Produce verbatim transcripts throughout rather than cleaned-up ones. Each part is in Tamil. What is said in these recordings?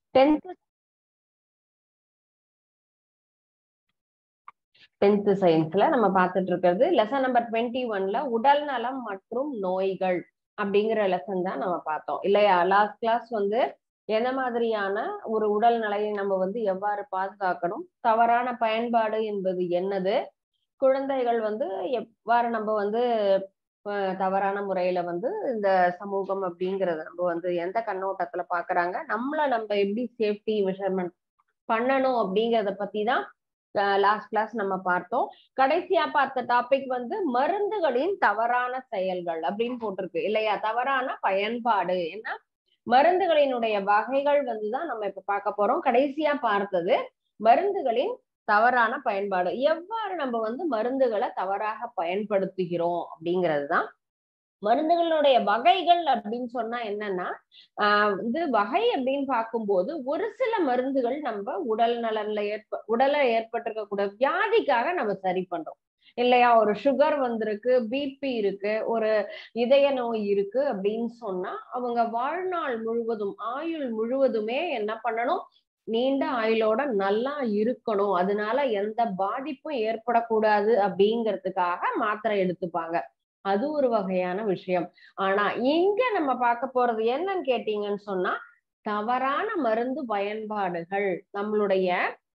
டென்த் டென்த் சயின்ஸ்ல நம்ம பார்த்துட்டு இருக்கிறது லெசன் நம்பர் டுவெண்ட்டி ஒன்ல உடல் நலம் மற்றும் நோய்கள் அப்படிங்கிற லெசன் தான் நம்ம பார்த்தோம் இல்லையா. லாஸ்ட் கிளாஸ் வந்து எந்த மாதிரியான ஒரு உடல் நிலையை நம்ம வந்து எவ்வாறு பாதுகாக்கணும், தவறான பயன்பாடு என்பது என்னது, குழந்தைகள் வந்து எவ்வாறு நம்ம வந்து தவறான முறையில வந்து இந்த சமூகம் அப்படிங்கறத நம்ம வந்து எந்த கண்ணோட்டத்துல பாக்குறாங்க, நம்மள நம்ம எப்படி சேஃப்டி மெஷர்மெண்ட் பண்ணணும் அப்படிங்கறத பத்தி தான் லாஸ்ட் கிளாஸ் நம்ம பார்த்தோம். கடைசியா பார்த்த டாபிக் வந்து மருந்துகளின் தவறான செயல்கள் அப்படின்னு போட்டிருக்கு இல்லையா. தவறான பயன்பாடு ஏன்னா மருந்துகளினுடைய வகைகள் வந்துதான் நம்ம இப்ப பார்க்க போறோம். கடைசியா பார்த்தது மருந்துகளின் தவறான பயன்பாடு, எவ்வாறு நம்ம வந்து மருந்துகளை தவறாக பயன்படுத்துகிறோம் அப்படிங்கிறது தான். மருந்துகளுடைய வகைகள் அப்படின்னு சொன்னா என்னன்னா ஆஹ் வந்து வகை அப்படின்னு பார்க்கும்போது ஒரு சில மருந்துகள் நம்ம உடல் நலன்ல ஏற்ப உடலை ஏற்பட்டிருக்கக்கூடிய வியாதிக்காக நம்ம சரி பண்றோம் இல்லையா. ஒரு சுகர் வந்திருக்கு, பிபி இருக்கு, ஒரு இதய நோய் இருக்கு அப்படின்னு சொன்னா அவங்க வாழ்நாள் முழுவதும் ஆயுள் முழுவதுமே என்ன பண்ணணும், நீண்ட ஆயுளோட நல்லா இருக்கணும், அதனால எந்த பாதிப்பும் ஏற்படக்கூடாது அப்படிங்கிறதுக்காக மாத்திரை எடுத்துப்பாங்க. அது ஒரு வகையான விஷயம். ஆனா இங்க நம்ம பார்க்க போறது என்னன்னு கேட்டீங்கன்னு சொன்னா தவறான மருந்து பயன்பாடுகள் நம்மளுடைய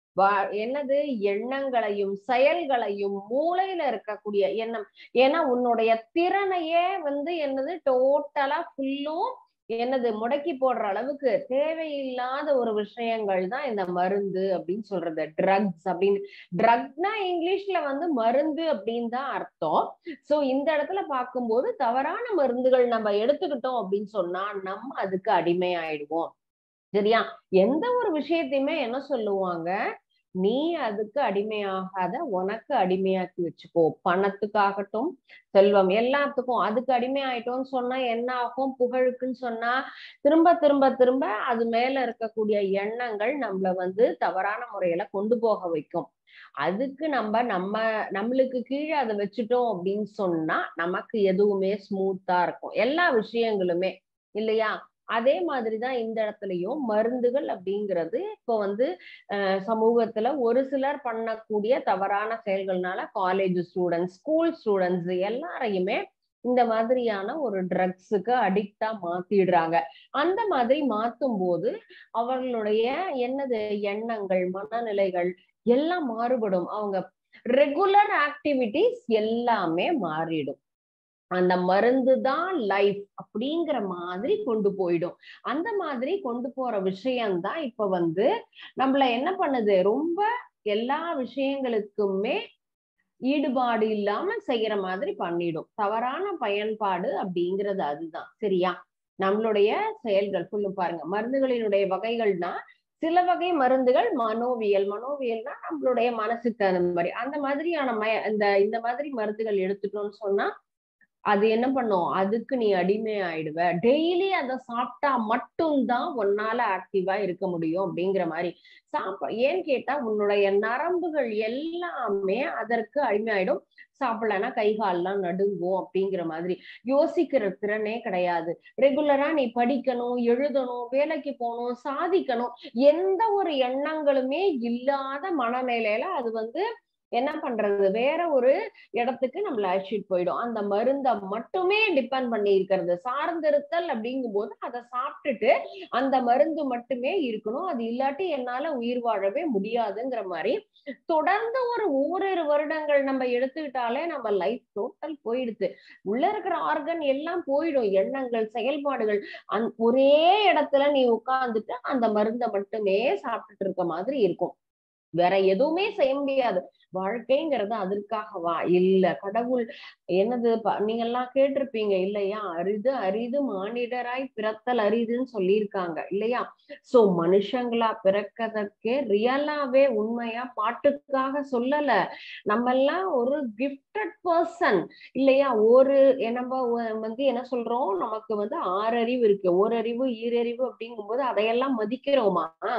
என்னது எண்ணங்களையும் செயல்களையும் மூளையில இருக்கக்கூடிய எண்ணம். ஏன்னா உன்னுடைய திறனையே வந்து என்னது டோட்டலா ஃபுல்லும் என்னது முடக்கி போடுற அளவுக்கு தேவையில்லாத ஒரு விஷயங்கள் தான் இந்த மருந்து அப்படின்னு சொல்றது, ட்ரக்ஸ் அப்படின்னு. ட்ரக்னா இங்கிலீஷ்ல வந்து மருந்து அப்படின்னு தான் அர்த்தம். சோ இந்த இடத்துல பார்க்கும்போது தவறான மருந்துகள் நம்ம எடுத்துக்கிட்டோம் அப்படின்னு சொன்னா நம்ம அதுக்கு அடிமை ஆயிடுவோம் சரியா. எந்த ஒரு விஷயத்தையுமே என்ன சொல்லுவாங்க, நீ அதுக்கு அடிமையாகாத, உனக்கு அடிமையாக்கி வச்சுக்கோ. பணத்துக்காகட்டும் செல்வம் எல்லாத்துக்கும் அதுக்கு அடிமை ஆயிட்டோம்னு சொன்னா என்ன ஆகும், புகழுக்குன்னு சொன்னா திரும்ப திரும்ப திரும்ப அது மேல இருக்கக்கூடிய எண்ணங்கள் நம்மள வந்து தவறான முறையில கொண்டு போக வைக்கும். அதுக்கு நம்ம நம்ம நம்மளுக்கு கீழே அதை வச்சுட்டோம் அப்படின்னு சொன்னா நமக்கு எதுவுமே ஸ்மூத்தா இருக்கும் எல்லா விஷயங்களுமே இல்லையா. அதே மாதிரிதான் இந்த இடத்துலயும் மருந்துகள் அப்படிங்கிறது இப்போ வந்து அஹ் சமூகத்துல ஒரு சிலர் பண்ணக்கூடிய தவறான செயல்கள்னால காலேஜ் ஸ்டூடெண்ட்ஸ், ஸ்கூல் ஸ்டூடெண்ட்ஸ் எல்லாரையுமே இந்த மாதிரியான ஒரு ட்ரக்ஸுக்கு அடிக்டா மாத்திடுறாங்க. அந்த மாதிரி மாத்தும் போது அவர்களுடைய என்னது எண்ணங்கள், மனநிலைகள் எல்லாம் மாறுபடும். அவங்க ரெகுலர் ஆக்டிவிட்டிஸ் எல்லாமே மாறிடும். அந்த மருந்து தான் லைஃப் அப்படிங்கிற மாதிரி கொண்டு போயிடும். அந்த மாதிரி கொண்டு போற விஷயம்தான் இப்ப வந்து நம்மள என்ன பண்ணுது, ரொம்ப எல்லா விஷயங்களுக்குமே ஈடுபாடு இல்லாம செய்யற மாதிரி பண்ணிடும். தவறான பயன்பாடு அப்படிங்கிறது அதுதான் சரியா. நம்மளுடைய செயல்கள் ஃபுல்லும் பாருங்க, மருந்துகளினுடைய வகைகள்னா சில வகை மருந்துகள் மனோவியல், மனோவியல்னா நம்மளுடைய மனசுக்கு அந்த மாதிரி அந்த மாதிரியான ம இந்த இந்த மாதிரி மருந்துகள் எடுத்துட்டோம்னு சொன்னா அது என்ன பண்ணும், அதுக்கு நீ அடிமை ஆயிடுவ. டெய்லி அதை சாப்பிட்டா மட்டும்தான் உன்னால ஆக்டிவா இருக்க முடியும் அப்படிங்கிற மாதிரி சாப்ப ஏன்னு கேட்டா உன்னுடைய நரம்புகள் எல்லாமே அதற்கு அடிமை ஆயிடும். சாப்பிடலன்னா கை கால்லாம் நடுங்கும் அப்படிங்கிற மாதிரி. யோசிக்கிற திறனே கிடையாது. ரெகுலரா நீ படிக்கணும், எழுதணும், வேலைக்கு போகணும், சாதிக்கணும், எந்த ஒரு எண்ணங்களுமே இல்லாத மனநிலையில அது வந்து என்ன பண்றது, வேற ஒரு இடத்துக்கு நம்மள அழைச்சிட்டு போயிடும். அந்த மருந்தை மட்டுமே டிபெண்ட் பண்ணி இருக்கிறது, சார்ந்திருத்தல் அப்படிங்கும் போது அதை சாப்பிட்டுட்டு அந்த மருந்து மட்டுமே இருக்கணும், அது இல்லாட்டி என்னால உயிர் வாழவே முடியாதுங்கிற மாதிரி தொடர்ந்து ஒரு ஓரிரு வருடங்கள் நம்ம எடுத்துக்கிட்டாலே நம்ம லைஃப் டோட்டல் போயிடுது. உள்ள இருக்கிற ஆர்கன் எல்லாம் போயிடும், எண்ணங்கள், செயல்பாடுகள். அந் ஒரே இடத்துல நீ உட்கார்ந்துட்டு அந்த மருந்தை மட்டுமே சாப்பிட்டுட்டு இருக்க மாதிரி இருக்கும், வேற எதுவுமே செய்ய முடியாது. வாழ்க்கைங்கிறது அதற்காகவா இல்ல. கடவுள் என்னது நீங்க எல்லாம் கேட்டிருப்பீங்க இல்லையா, அரிது அரிது மானிடராய் பிறத்தல் அரிதுன்னு சொல்லியிருக்காங்க இல்லையா. சோ மனுஷங்களா பிறக்கிறதுக்கே ரியலாவே உண்மையா பாட்டுக்காக சொல்லல, நம்ம எல்லாம் ஒரு கிஃப்டட் பர்சன் இல்லையா. ஒரு நம்ம வந்து என்ன சொல்றோம், நமக்கு வந்து ஆறறிவு இருக்கு, ஓரறிவு ஈரறிவு அப்படிங்கும் போது அதையெல்லாம் மதிக்கிறோமா.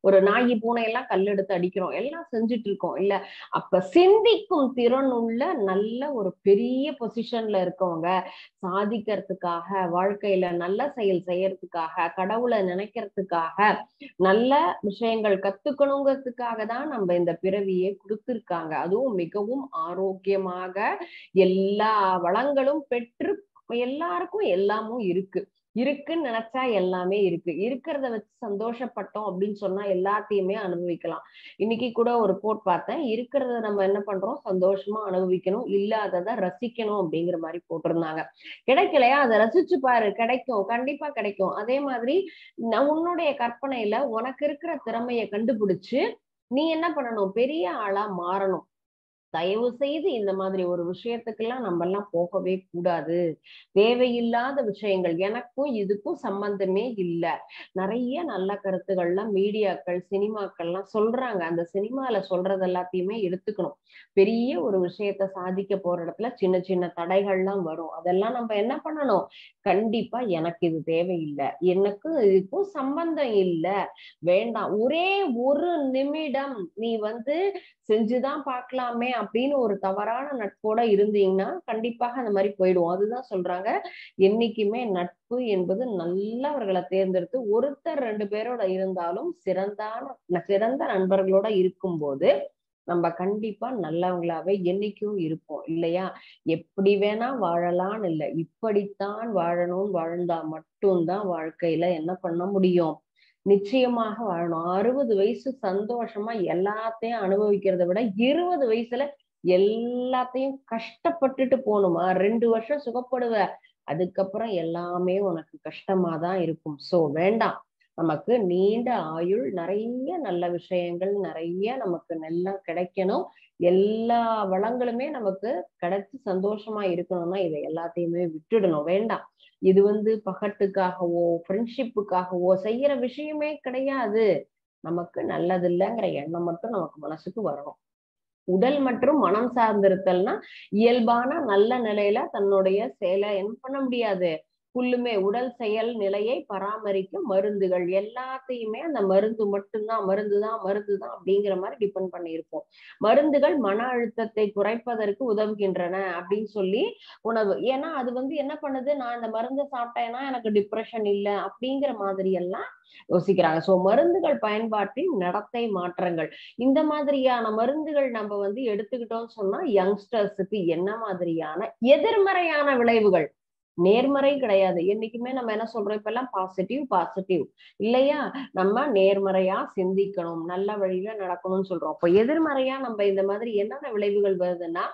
ஒரு நாயி பூனை எல்லாம் கல் எடுத்து அடிக்கிறோம், எல்லாம் செஞ்சுட்டு இருக்கோம் இல்ல. அப்ப சிந்திக்கும் திறன் உள்ள நல்ல ஒரு பெரிய பொசிஷன்ல இருக்கவங்க சாதிக்கிறதுக்காக, வாழ்க்கையில நல்ல செயல் செய்யறதுக்காக, கடவுளை நினைக்கிறதுக்காக, நல்ல விஷயங்கள் கத்துக்கணுங்கிறதுக்காக தான் நம்ம இந்த பிறவியை கொடுத்திருக்காங்க. அதுவும் மிகவும் ஆரோக்கியமாக எல்லா வளங்களும் பெற்று எல்லாருக்கும் எல்லாமும் இருக்கு. இருக்குன்னு நினைச்சா எல்லாமே இருக்கு. இருக்கிறத வச்சு சந்தோஷப்பட்டோம் அப்படின்னு சொன்னா எல்லாத்தையுமே அனுபவிக்கலாம். இன்னைக்கு கூட ஒரு கோட் பார்த்தேன். இருக்கிறத நம்ம என்ன பண்றோம், சந்தோஷமா அனுபவிக்கணும், இல்லாததை ரசிக்கணும் அப்படிங்கிற மாதிரி போட்டிருந்தாங்க. கிடைக்கலையா, அதை ரசிச்சு பாரு, கிடைக்கும், கண்டிப்பா கிடைக்கும். அதே மாதிரி உன்னுடைய கற்பனையில உனக்கு இருக்கிற திறமையை கண்டுபிடிச்சு நீ என்ன பண்ணணும், பெரிய ஆளா மாறணும். தயவு செய்து இந்த மாதிரி ஒரு விஷயத்துக்கெல்லாம் நம்ம எல்லாம் போகவே கூடாது. தேவையில்லாத விஷயங்கள், எனக்கும் இதுக்கும் சம்பந்தமே இல்லை. நிறைய நல்ல கருத்துக்கள்லாம் மீடியாக்கள் சினிமாக்கள்லாம் சொல்றாங்க. அந்த சினிமால சொல்றது எல்லாத்தையுமே எடுத்துக்கணும். பெரிய ஒரு விஷயத்த சாதிக்க போற இடத்துல சின்ன சின்ன தடைகள்லாம் வரும். அதெல்லாம் நம்ம என்ன பண்ணணும், கண்டிப்பா எனக்கு இது தேவையில்லை, எனக்கு இதுக்கும் சம்பந்தம் இல்லை, வேண்டாம், ஒரே ஒரு நிமிடம் நீ வந்து செஞ்சுதான் பார்க்கலாமே அப்படின்னு ஒரு தவறான நட்போட இருந்தீங்கன்னா கண்டிப்பாக அந்த மாதிரி போயிடுவோம். அதுதான் சொல்றாங்க, என்னைக்குமே நட்பு என்பது நல்லவர்களை தேர்ந்தெடுத்து ஒருத்தர் ரெண்டு பேரோட இருந்தாலும் சிறந்தான சிறந்த நண்பர்களோட இருக்கும்போது நம்ம கண்டிப்பா நல்லவங்களாவே என்னைக்கும் இருப்போம் இல்லையா. எப்படி வேணா வாழலாம்னு இல்லை, இப்படித்தான் வாழணும்னு வாழ்ந்தா மட்டும்தான் வாழ்க்கையில என்ன பண்ண முடியும், நிச்சயமாக வாழணும். அறுபது வயசு சந்தோஷமா எல்லாத்தையும் அனுபவிக்கிறத விட இருபது வயசுல எல்லாத்தையும் கஷ்டப்பட்டுட்டு போகணுமா, ரெண்டு வருஷம் சுகப்படுவ, அதுக்கப்புறம் எல்லாமே உனக்கு கஷ்டமாதான் இருக்கும். சோ வேண்டாம், நமக்கு நீண்ட ஆயுள், நிறைய நல்ல விஷயங்கள், நிறைய நமக்கு நல்லா கிடைக்கணும், எல்லா வளங்களுமே நமக்கு கிடைச்சு சந்தோஷமா இருக்கணும்னா இதை எல்லாத்தையுமே விட்டுடணும். வேண்டாம், இது வந்து பகட்டுக்காகவோ ஃப்ரெண்ட்ஷிப்புக்காகவோ செய்யற விஷயமே கிடையாது. நமக்கு நல்லது இல்லைங்கிற எண்ணம் மட்டும் நமக்கு மனசுக்கு வரணும். உடல் மற்றும் மனம் சார்ந்திருத்தல்னா இயல்பான நல்ல நிலையில தன்னுடைய செயலை என்ன பண்ண முடியாது, புல்லுமே உடல் செயல் நிலையை பராமரிக்கும் மருந்துகள் எல்லாத்தையுமே அந்த மருந்து மட்டும்தான், மருந்துதான் மருந்துதான் அப்படிங்கிற மாதிரி டிபெண்ட் பண்ணியிருப்போம். மருந்துகள் மன அழுத்தத்தை குறைப்பதற்கு உதவுகின்றன அப்படின்னு சொல்லி உணவு, ஏன்னா அது வந்து என்ன பண்ணுது, நான் இந்த மருந்தை சாப்பிட்டேன்னா எனக்கு டிப்ரெஷன் இல்லை அப்படிங்கிற மாதிரி எல்லாம் யோசிக்கிறாங்க. சோ மருந்துகள் பயன்பாட்டின் நடத்தை மாற்றங்கள், இந்த மாதிரியான மருந்துகள் நம்ம வந்து எடுத்துக்கிட்டோம்னு சொன்னா யங்ஸ்டர்ஸுக்கு என்ன மாதிரியான எதிர்மறையான விளைவுகள், நேர்மறை கிடையாது. என்னைக்குமே நம்ம என்ன சொல்றோம், இப்ப எல்லாம் பாசிட்டிவ் பாசிட்டிவ் இல்லையா, நம்ம நேர்மறையா சிந்திக்கணும், நல்ல வழியில நடக்கணும்னு சொல்றோம். அப்ப எதிர்மறையா நம்ம இந்த மாதிரி என்னென்ன விளைவுகள் வருதுன்னா,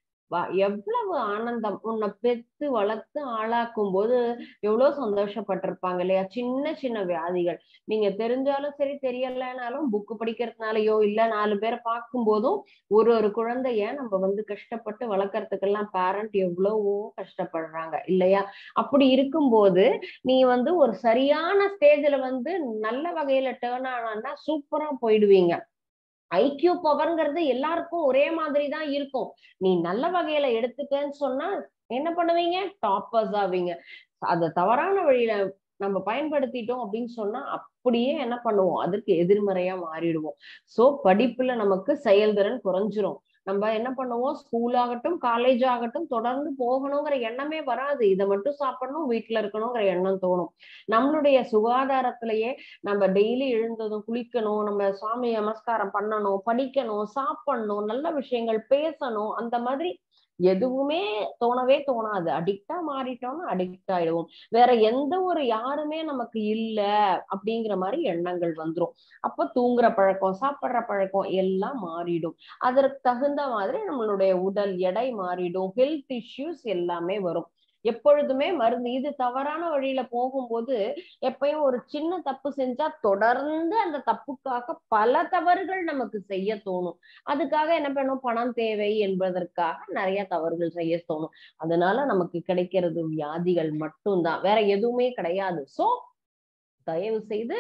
எவ்வளவு ஆனந்தம், உன்னை பெத்து வளர்த்து ஆளாக்கும் போது எவ்வளவு சந்தோஷப்பட்டிருப்பாங்க இல்லையா. சின்ன சின்ன வியாதிகள் நீங்க தெரிஞ்சாலும் சரி தெரியலனாலும் புக்கு படிக்கிறதுனாலயோ இல்ல நாலு பேரை பார்க்கும் போதும் ஒரு ஒரு குழந்தைய நம்ம வந்து கஷ்டப்பட்டு வளர்க்கறதுக்கெல்லாம் பேரண்ட் எவ்வளவோ கஷ்டப்படுறாங்க இல்லையா. அப்படி இருக்கும்போது நீ வந்து ஒரு சரியான ஸ்டேஜ்ல வந்து நல்ல வகையில டேர்ன் ஆனா சூப்பரா போயிடுவீங்க. ஐக்கியூ பவர்ங்கிறது எல்லாருக்கும் ஒரே மாதிரி தான் இருக்கும். நீ நல்ல வகையில எடுத்துக்கன்னு சொன்னா என்ன பண்ணுவீங்க, டாப்பர்ஸ் ஆவீங்க. அத தவறான வழியில நம்ம பயன்படுத்திட்டோம் அப்படின்னு சொன்னா அப்படியே என்ன பண்ணுவோம், அதற்கு எதிர்மறையா மாறிடுவோம். சோ படிப்புல நமக்கு செயல்திறன் குறைஞ்சிரும். நம்ம என்ன பண்ணுவோம், ஸ்கூல் ஆகட்டும் காலேஜ் ஆகட்டும் தொடர்ந்து போகணுங்கிற எண்ணமே வராது. இதை மட்டும் சாப்பிடணும் வீட்டுல இருக்கணுங்கிற எண்ணம் தோணும். நம்மளுடைய சுகாதாரத்திலேயே நம்ம டெய்லி எழுந்ததும் குளிக்கணும், நம்ம சுவாமி நமஸ்காரம் பண்ணணும், படிக்கணும், சாப்பிடணும், நல்ல விஷயங்கள் பேசணும், அந்த மாதிரி எதுவுமே தோணவே தோணாது. அடிக்டா மாறிட்டோம்னா அடிக்ட் ஆயிடுவோம். வேற எந்த ஒரு யாருமே நமக்கு இல்ல அப்படிங்கிற மாதிரி எண்ணங்கள் வந்துரும். அப்ப தூங்குற பழக்கம் சாப்பிடுற பழக்கம் எல்லாம் மாறிடும். அதற்கு தகுந்த மாதிரி நம்மளுடைய உடல் எடை மாறிடும், ஹெல்த் இஷ்யூஸ் எல்லாமே வரும். எப்பொழுதுமே மருந்து இது தவறான வழியில போகும்போது எப்பயும் ஒரு சின்ன தப்பு செஞ்சா தொடர்ந்து அந்த தப்புக்காக பல தவறுகள் நமக்கு செய்ய தோணும். அதுக்காக என்ன பண்ணும், பணம் தேவை என்பதற்காக நிறைய தவறுகள் செய்ய தோணும். அதனால நமக்கு கிடைக்கிறது வியாதிகள் மட்டும்தான், வேற எதுவுமே கிடையாது. சோ தயவு செய்து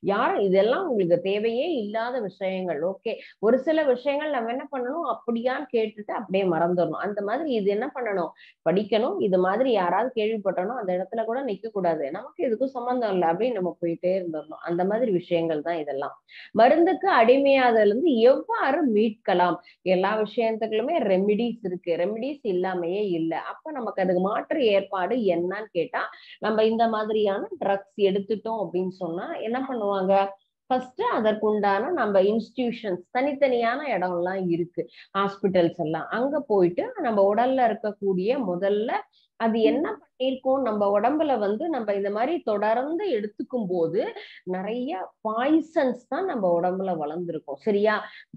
யாரும் இதெல்லாம் உங்களுக்கு தேவையே இல்லாத விஷயங்கள். ஓகே, ஒரு சில விஷயங்கள் நம்ம என்ன பண்ணணும், அப்படியான்னு கேட்டுட்டு அப்படியே மறந்துடணும். அந்த மாதிரி இது என்ன பண்ணணும், படிக்கணும். இது மாதிரி யாராவது கேள்விப்பட்டணும் அந்த இடத்துல கூட நிக்க கூடாது, நமக்கு இதுக்கும் சம்பந்தம் இல்லை அப்படின்னு நம்ம போயிட்டே இருந்துடணும். அந்த மாதிரி விஷயங்கள் தான் இதெல்லாம். மருந்துக்கு அடிமையாதல இருந்து எவ்வாறு மீட்கலாம்? எல்லா விஷயத்துக்குள்ளுமே ரெமிடிஸ் இருக்கு. ரெமிடிஸ் இல்லாமையே இல்லை. அப்ப நமக்கு அதுக்கு மாற்று ஏற்பாடு என்னன்னு கேட்டா, நம்ம இந்த மாதிரியான ட்ரக்ஸ் எடுத்துட்டோம் அப்படின்னு சொன்னா என்ன பண்ணுவாங்க, ஃபர்ஸ்ட் அதற்குண்டான நம்ம இன்ஸ்டிடியூஷன்ஸ் தனித்தனியான இடம் எல்லாம் இருக்கு, ஹாஸ்பிட்டல்ஸ் எல்லாம். அங்க போயிட்டு நம்ம உடல்ல இருக்கக்கூடிய முதல்ல அது என்ன பண்ணிருக்கோம், நம்ம உடம்புல வந்து நம்ம இந்த மாதிரி தொடர்ந்து எடுத்துக்கும் போது நிறைய பாய்சன்ஸ் தான் நம்ம உடம்புல வளர்ந்துருக்கும். சரியா?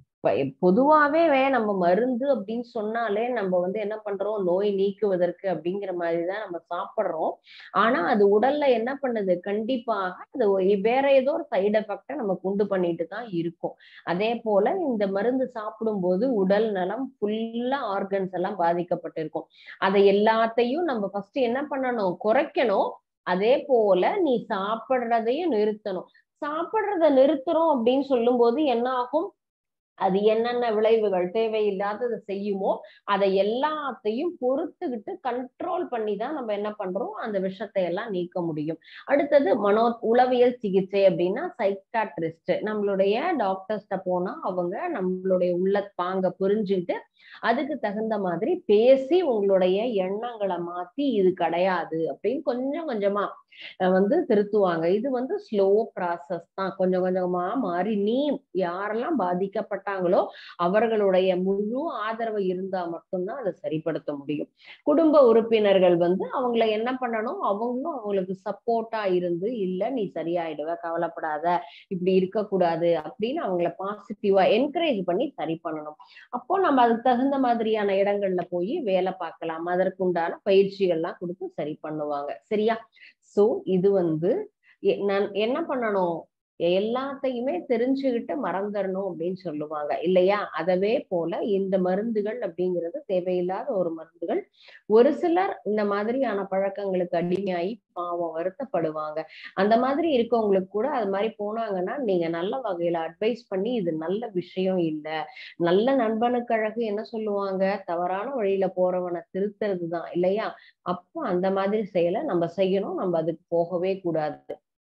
பொதுவாவே நம்ம மருந்து அப்படின்னு சொன்னாலே நம்ம வந்து என்ன பண்றோம், நோய் நீக்குவதற்கு அப்படிங்கிற மாதிரிதான் நம்ம சாப்பிடுறோம். ஆனா அது உடல்ல என்ன பண்ணுது, கண்டிப்பாக அது வேற ஏதோ ஒரு சைடு எஃபெக்ட நமக்கு உண்டு பண்ணிட்டு தான் இருக்கும். அதே போல இந்த மருந்து சாப்பிடும் போது உடல் நலம் ஃபுல்லா ஆர்கன்ஸ் எல்லாம் பாதிக்கப்பட்டிருக்கும். அதை எல்லாத்தையும் நம்ம ஃபர்ஸ்ட் என்ன பண்ணணும், குறைக்கணும். அதே போல நீ சாப்பிடுறதையும் நிறுத்தணும். சாப்பிடுறத நிறுத்துறோம் அப்படின்னு சொல்லும் போது என்ன ஆகும், அது என்னென்ன விளைவுகள் தேவையில்லாததை செய்யுமோ அதை எல்லாத்தையும் பொறுத்துக்கிட்டு கண்ட்ரோல் பண்ணி தான் நம்ம என்ன பண்றோம், அந்த விஷத்தை எல்லாம் நீக்க முடியும். அடுத்தது மனோ உளவியல் சிகிச்சை அப்படின்னா சைக்காட்ரிஸ்ட், நம்மளுடைய டாக்டர்ஸ்ட போனா அவங்க நம்மளுடைய உள்ள பாங்க புரிஞ்சுக்கிட்டு அதுக்கு தகுந்த மாதிரி பேசி உங்களுடைய எண்ணங்களை மாத்தி இது கிடையாது அப்படின்னு கொஞ்சம் கொஞ்சமா வந்து திருத்துவாங்க. இது வந்து ஸ்லோ ப்ராசஸ் தான். கொஞ்சம் கொஞ்சமா மாறி நீ யாரெல்லாம் பாதிக்கப்பட்டாங்களோ அவர்களுடைய முழு ஆதரவு இருந்தா மட்டும்தான் அதை சரிப்படுத்த முடியும். குடும்ப உறுப்பினர்கள் வந்து அவங்கள என்ன பண்ணணும், அவங்களும் அவங்களுக்கு சப்போர்ட்டா இருந்து, இல்ல நீ சரியாயிடுவ, கவலைப்படாத, இப்படி இருக்கக்கூடாது அப்படின்னு அவங்கள பாசிட்டிவா என்கரேஜ் பண்ணி சரி பண்ணணும். அப்போ நம்ம அதுக்கு தகுந்த மாதிரியான இடங்கள்ல போய் வேலை பார்க்கலாம். அதற்குண்டான பயிற்சிகள்லாம் கொடுத்து சரி பண்ணுவாங்க. சரியா? சோ இது வந்து நான் என்ன பண்ணணும், எல்லாத்தையுமே தெரிஞ்சுக்கிட்டு மறந்துடணும் அப்படின்னு சொல்லுவாங்க இல்லையா? அதவே போல இந்த மருந்துகள் அப்படிங்கிறது தேவையில்லாத ஒரு மருந்துகள். ஒரு சிலர் இந்த மாதிரியான பழக்கங்களுக்கு அடிமையாகி பாவம் வருத்தப்படுவாங்க. அந்த மாதிரி இருக்கவங்களுக்கு கூட அது மாதிரி போனாங்கன்னா நீங்க நல்ல வகையில அட்வைஸ் பண்ணி இது நல்ல விஷயம் இல்லை, நல்ல நண்பனுக்கு அழகு என்ன சொல்லுவாங்க, தவறான வழியில போறவனை திருத்துறது தான் இல்லையா? அப்போ அந்த மாதிரி செயலை நம்ம செய்யணும், நம்ம அதுக்கு போகவே கூடாது.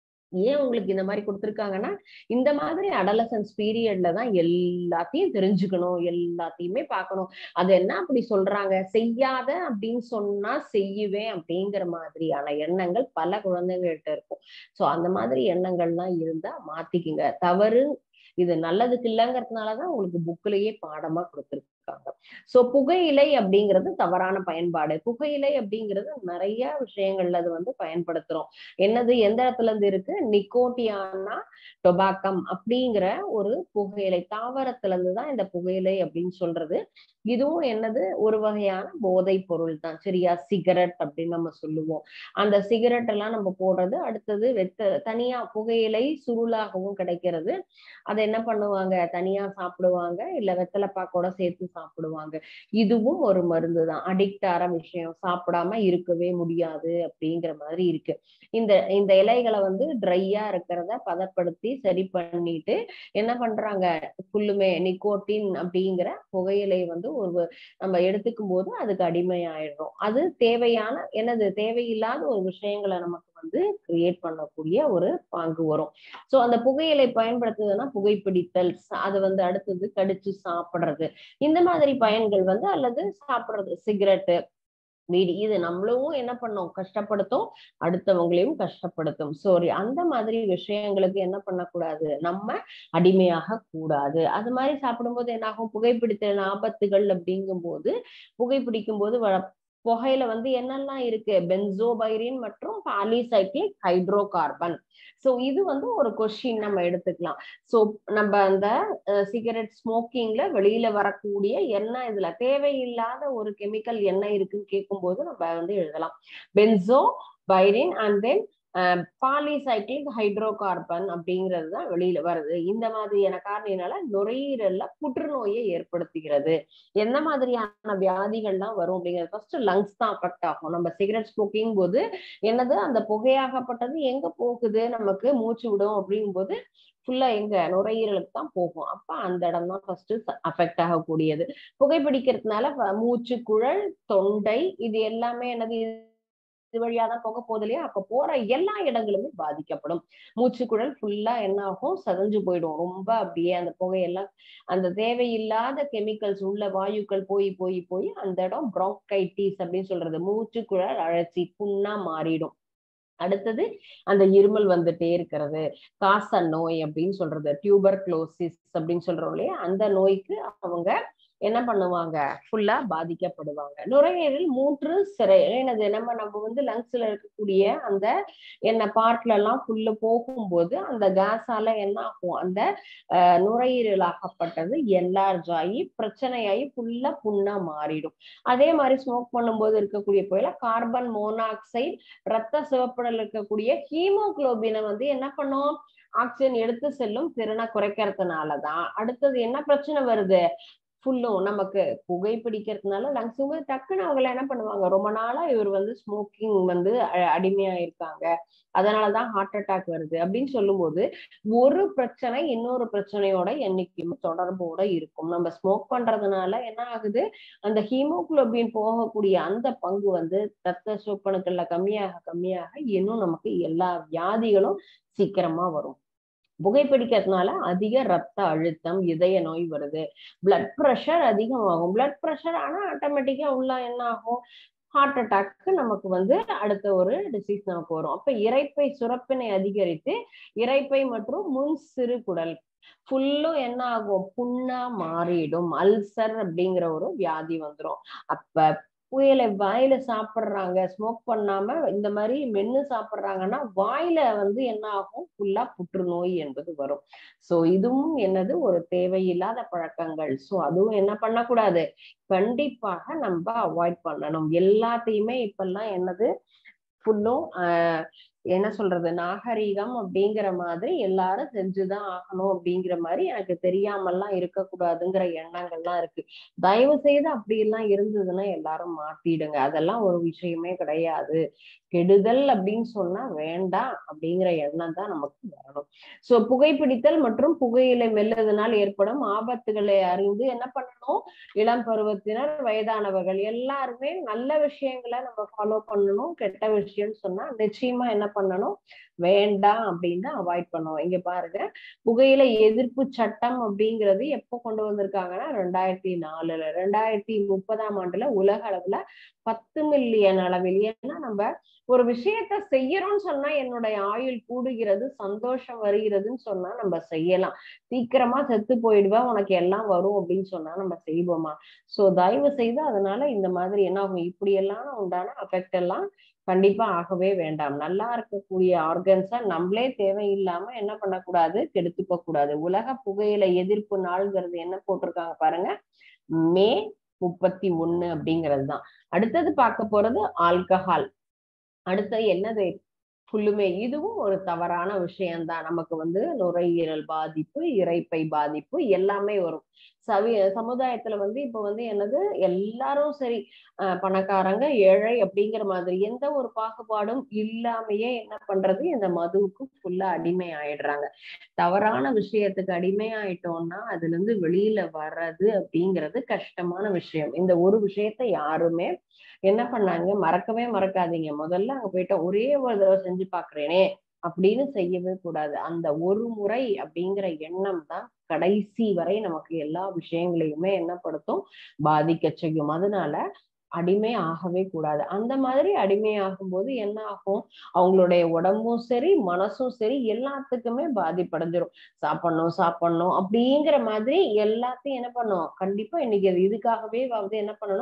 ஏன் உங்களுக்கு இந்த மாதிரி கொடுத்துருக்காங்கன்னா, இந்த மாதிரி அடலசன்ஸ் பீரியட்ல தான் எல்லாத்தையும் தெரிஞ்சுக்கணும், எல்லாத்தையுமே பார்க்கணும். அது என்ன அப்படி சொல்றாங்க, செய்யாத அப்படின்னு சொன்னா செய்யுவேன் அப்படிங்கிற மாதிரியான எண்ணங்கள் பல குழந்தைங்கள்ட்ட இருக்கும். சோ அந்த மாதிரி எண்ணங்கள்லாம் இருந்தா மாத்திக்குங்க. தவறு இது நல்லதுக்கு இல்லைங்கிறதுனாலதான் உங்களுக்கு புக்லயே பாடமா கொடுத்துருக்காங்க. சோ புகையிலை அப்படிங்கிறது தவறான பயன்பாடு. புகையிலை அப்படிங்கிறது நிறைய விஷயங்கள்ல அது வந்து பயன்படுத்துறோம். என்னது, எந்த இடத்துல இருந்து இருக்கு, நிக்கோட்டியானா டொபாக்கம் அப்படிங்கிற ஒரு புகையிலை தாவரத்துல இருந்து தான் இந்த புகையிலை அப்படின்னு சொல்றது. இதுவும் என்னது, ஒரு வகையான போதை பொருள் தான். சரியா? சிகரெட் அப்படின்னு நம்ம சொல்லுவோம். அந்த சிகரெட் எல்லாம் நம்ம போடுறது. அடுத்தது வெத்த தனியா புகையிலை சுருளாகவும் கிடைக்கிறது. அதை என்ன பண்ணுவாங்க, தனியா சாப்பிடுவாங்க, இல்ல வெத்தலைப்பாக்கோட சேர்த்து சாப்பிடுவாங்க. இதுவும் ஒரு மருந்து தான். அடிக்ட் ஆற விஷயம், சாப்பிடாம இருக்கவே முடியாது அப்படிங்கிற மாதிரி இருக்கு. இந்த இந்த இலைகளை வந்து ட்ரையா இருக்கிறத பதப்படுத்தி சரி பண்ணிட்டு என்ன பண்றாங்க, ஃபுல்லுமே நிக்கோட்டின் அப்படிங்கிற புகையிலை வந்து ஒரு நம்ம எடுத்துக்கும் போது அதுக்கு அடிமையாயிடுறோம். அது தேவையான என்னது தேவையில்லாத ஒரு விஷயங்களை நமக்கு வந்து கிரியேட் பண்ணக்கூடிய ஒரு பாங்கு வரும். சோ அந்த புகையிலை பயன்படுத்துதுன்னா புகைப்பிடித்தல், அது வந்து அடுத்தது கடிச்சு சாப்பிடுறது, இந்த மாதிரி பயன்கள் வந்து, அல்லது சாப்பிடுறது சிகரெட்டு, வீடு, இது நம்மளும் என்ன பண்ணோம், கஷ்டப்படுத்தும், அடுத்தவங்களையும் கஷ்டப்படுத்தும். சோரி அந்த மாதிரி விஷயங்களுக்கு என்ன பண்ணக்கூடாது, நம்ம அடிமையாக கூடாது. அது மாதிரி சாப்பிடும்போது என்ன ஆகும், புகைப்பிடித்தல் ஆபத்துகள் அப்படிங்கும் போது, புகைப்பிடிக்கும் போது புகையில வந்து என்னெல்லாம் இருக்கு, பென்சோபைரின் மற்றும் பாலிசைக்ளிக் ஹைட்ரோ கார்பன். சோ இது வந்து ஒரு கொஸ்டின் நம்ம எடுத்துக்கலாம். சோ நம்ம அந்த சிகரெட் ஸ்மோக்கிங்ல வெளியில வரக்கூடிய என்ன இதுல தேவையில்லாத ஒரு கெமிக்கல் என்ன இருக்குன்னு கேட்கும் போது நம்ம வந்து எழுதலாம் benzopyrene and then uh polycyclic hydrocarbon அப்படிங்கிறது தான் வெளியில வருது. இந்த மாதிரியான காரணினால நுரையீரல்ல புற்றுநோயை ஏற்படுத்துகிறது. எந்த மாதிரியான வியாதிகள்லாம் வரும் அப்படிங்கிறது ஃபர்ஸ்ட் லங்ஸ் தான் அஃபெக்ட் ஆகும். நம்ம சிகரெட் ஸ்மோக்கிங் போது என்னது அந்த புகையாகப்பட்டது எங்க போகுது, நமக்கு மூச்சு விடும் அப்படிங்கும் போது ஃபுல்லா எங்க நுரையீரலுக்கு தான் போகும். அப்ப அந்த இடம் தான் ஃபர்ஸ்ட் அஃபெக்ட் ஆகக்கூடியது. புகைப்பிடிக்கிறதுனால மூச்சு குழல், தொண்டை இது எல்லாமே என்னது இது வழியாதான் போக போகுது இல்லையா? அப்ப போற எல்லா இடங்களுமே பாதிக்கப்படும். மூச்சுக்குழல் ஃபுல்லா என்ன ஆகும், சதஞ்சு போயிடும். ரொம்ப அப்படியே அந்த புகையெல்லாம் அந்த தேவையில்லாத கெமிக்கல்ஸ் உள்ள வாயுக்கள் போய் போய் போய் அந்த இடம் பிராங்கைட்டிஸ் அப்படின்னு சொல்றது, மூச்சுக்குழல் அழற்சி புண்ணா மாறிடும். அடுத்தது அந்த இருமல் வந்துட்டே இருக்கிறது, காச நோய் அப்படின்னு சொல்றது, டியூபர் குளோசிஸ் அப்படின்னு சொல்றோம் இல்லையா? அந்த நோய்க்கு அவங்க என்ன பண்ணுவாங்க, ஃபுல்லா பாதிக்கப்படுவாங்க. நுரையீரல் மூன்று சிறை என்னது நம்ம நம்ம வந்து லங்ஸ்ல இருக்கக்கூடிய அந்த என்ன பார்ட்ல எல்லாம் ஃபுல்லு போகும்போது அந்த கேஸால என்ன ஆகும், அந்த அஹ் நுரையீரல் ஆகப்பட்டது என்லார்ஜ் ஆகி பிரச்சனையாகி ஃபுல்லா புண்ணா மாறிடும். அதே மாதிரி ஸ்மோக் பண்ணும்போது இருக்கக்கூடிய புயல கார்பன் மோனாக்சைடு ரத்த சிவப்புடல் இருக்கக்கூடிய ஹீமோகுளோபினை வந்து என்ன பண்ணும், ஆக்சிஜன் எடுத்து செல்லும் திறனை குறைக்கிறதுனாலதான் அடுத்தது என்ன பிரச்சனை வருது, ஃபுல்லும் நமக்கு புகைப்பிடிக்கிறதுனால லங்ஸும் டக்குன்னு அவங்கள என்ன பண்ணுவாங்க, ரொம்ப நாளா இவர் வந்து ஸ்மோக்கிங் வந்து அடிமையா இருக்காங்க, அதனாலதான் ஹார்ட் அட்டாக் வருது அப்படின்னு சொல்லும் போது ஒரு பிரச்சனை இன்னொரு பிரச்சனையோட என்னைக்குமே தொடர்போட இருக்கும். நம்ம ஸ்மோக் பண்றதுனால என்ன ஆகுது, அந்த ஹீமோகுளோபின் போகக்கூடிய அந்த பங்கு வந்து ரத்த சிவப்பணுக்கள்ல கம்மியாக கம்மியாக இன்னும் நமக்கு எல்லா வியாதிகளும் சீக்கிரமா வரும். புகைப்பிடிக்கிறதுனால அதிக ரத்த அழுத்தம், இதய நோய் வருது, பிளட் பிரஷர் அதிகமாகும். பிளட் பிரஷர் ஆனா ஆட்டோமேட்டிக்கா உள்ள என்ன ஆகும், ஹார்ட் அட்டாக்கு நமக்கு வந்து அடுத்த ஒரு டிசீஸ் நமக்கு வரும். அப்ப இரைப்பை சுரப்பினை அதிகரித்து இரைப்பை மற்றும் முன் சிறு குடல் ஃபுல்லும் என்ன ஆகும், புண்ணா மாறிடும். அல்சர் அப்படிங்கிற ஒரு வியாதி வந்துடும். அப்ப புயலை வாயில சாப்பிடுறாங்க, ஸ்மோக் பண்ணாம இந்த மாதிரி மென்னு சாப்பிடுறாங்கன்னா வாயில வந்து என்ன ஆகும், ஃபுல்லா புற்றுநோய் என்பது வரும். சோ இதுவும் என்னது ஒரு தேவையில்லாத பழக்கங்கள். சோ அதுவும் என்ன பண்ணக்கூடாது, கண்டிப்பாக நம்ம அவாய்ட் பண்ணணும். எல்லாத்தையுமே இப்பெல்லாம் என்னது ஃபுல்லும் ஆஹ் என்ன சொல்றது, நாகரீகம் அப்படிங்கிற மாதிரி எல்லாரும் செஞ்சுதான் ஆகணும் அப்படிங்கிற மாதிரி எனக்கு தெரியாமல்லாம் இருக்கக்கூடாதுங்கிற எண்ணங்கள்லாம் இருக்கு. தயவு செய்து அப்படி எல்லாம் இருந்ததுன்னா எல்லாரும் மாத்திடுங்க. அதெல்லாம் ஒரு விஷயமே கிடையாது. கெடுதல் அப்படின்னு சொன்னா வேண்டாம் அப்படிங்கிற எண்ணம் தான் நமக்கு வரணும். சோ புகைப்பிடித்தல் மற்றும் புகையிலை மெல்லுவதனால் ஏற்படும் ஆபத்துகளை அறிந்து என்ன பண்ணணும், இளம் பருவத்தினர் வயதானவர்கள் எல்லாருமே நல்ல விஷயங்களை நம்ம ஃபாலோ பண்ணணும். கெட்ட விஷயம்னு சொன்னா நிச்சயமா என்ன பண்ணணும், வேண்டாம் அப்படின்னு அவாய்ட் பண்ணுவோம். இங்க பாருங்க, புகையிலை எதிர்ப்பு சட்டம் அப்படிங்கிறது எப்போ கொண்டு வந்திருக்காங்கன்னா ரெண்டாயிரத்தி நாலுல ரெண்டாயிரத்தி முப்பதாம் ஆண்டுல உலக அளவுல பத்து மில்லியன் அளவில். ஏன்னா நம்ம ஒரு விஷயத்த செய்யறோம்னு சொன்னா என்னுடைய ஆயுள் கூடுகிறது, சந்தோஷம் வருகிறதுன்னு சொன்னா நம்ம செய்யலாம். சீக்கிரமா செத்து போயிடுவா, உனக்கு எல்லாம் வரும் அப்படின்னு சொன்னா நம்ம செய்வோமா? சோ தயவு செய்து அதனால இந்த மாதிரி என்ன ஆகும், இப்படி எல்லாம் உண்டான அஃபெக்ட் எல்லாம் கண்டிப்பா ஆகவே வேண்டாம். நல்லா இருக்கக்கூடிய ஆர்கன்ஸ நம்மளே தேவையில்லாம என்ன பண்ணக்கூடாது, கெடுத்துக்க கூடாது. உலக புகையிலை எதிர்ப்பு நாள்ங்கிறது என்ன போட்டிருக்காங்க பாருங்க, மே முப்பத்தி ஒண்ணு அப்படிங்கிறது தான். அடுத்தது பார்க்க போறது ஆல்கஹால். அடுத்தது என்னது, ஃபுல்லுமே இதுவும் ஒரு தவறான விஷயம்தான். நமக்கு வந்து நுரையீரல் பாதிப்பு, இரைப்பை பாதிப்பு எல்லாமே வரும். சவி சமுதாயத்துல வந்து இப்ப வந்து என்னது, எல்லாரும் சரி அஹ் பணக்காரங்க ஏழை அப்படிங்கிற மாதிரி எந்த ஒரு பாகுபாடும் இல்லாமையே என்ன பண்றது, இந்த மதுவுக்கு ஃபுல்லா அடிமை ஆயிடுறாங்க. தவறான விஷயத்துக்கு அடிமை ஆயிட்டோம்னா அதுல இருந்து வெளியில வர்றது அப்படிங்கிறது கஷ்டமான விஷயம். இந்த ஒரு விஷயத்த யாருமே என்ன பண்ணாங்க, மறக்கவே மறக்காதீங்க. முதல்ல அங்க போயிட்டு ஒரே ஒரு தடவை செஞ்சு பாக்குறேனே அப்படின்னு செய்யவே கூடாது. அந்த ஒரு முறை அப்படிங்கிற எண்ணம் தான் கடைசி வரை நமக்கு எல்லா விஷயங்களையுமே என்னப்படுத்தும், பாதிக்க செய்யும். அதனால அடிமை ஆகவே கூடாது. அந்த மாதிரி அடிமை ஆகும் போது என்ன ஆகும், அவங்களுடைய உடம்பும் சரி மனசும் சரி எல்லாத்துக்குமே பாதிப்படைஞ்சிரும். சாப்பிடணும் சாப்பிடணும் அப்படிங்கிற மாதிரி எல்லாத்தையும் என்ன பண்ணும், கண்டிப்பா இன்னைக்கு இதுக்காகவே வந்து என்ன பண்ணணும்,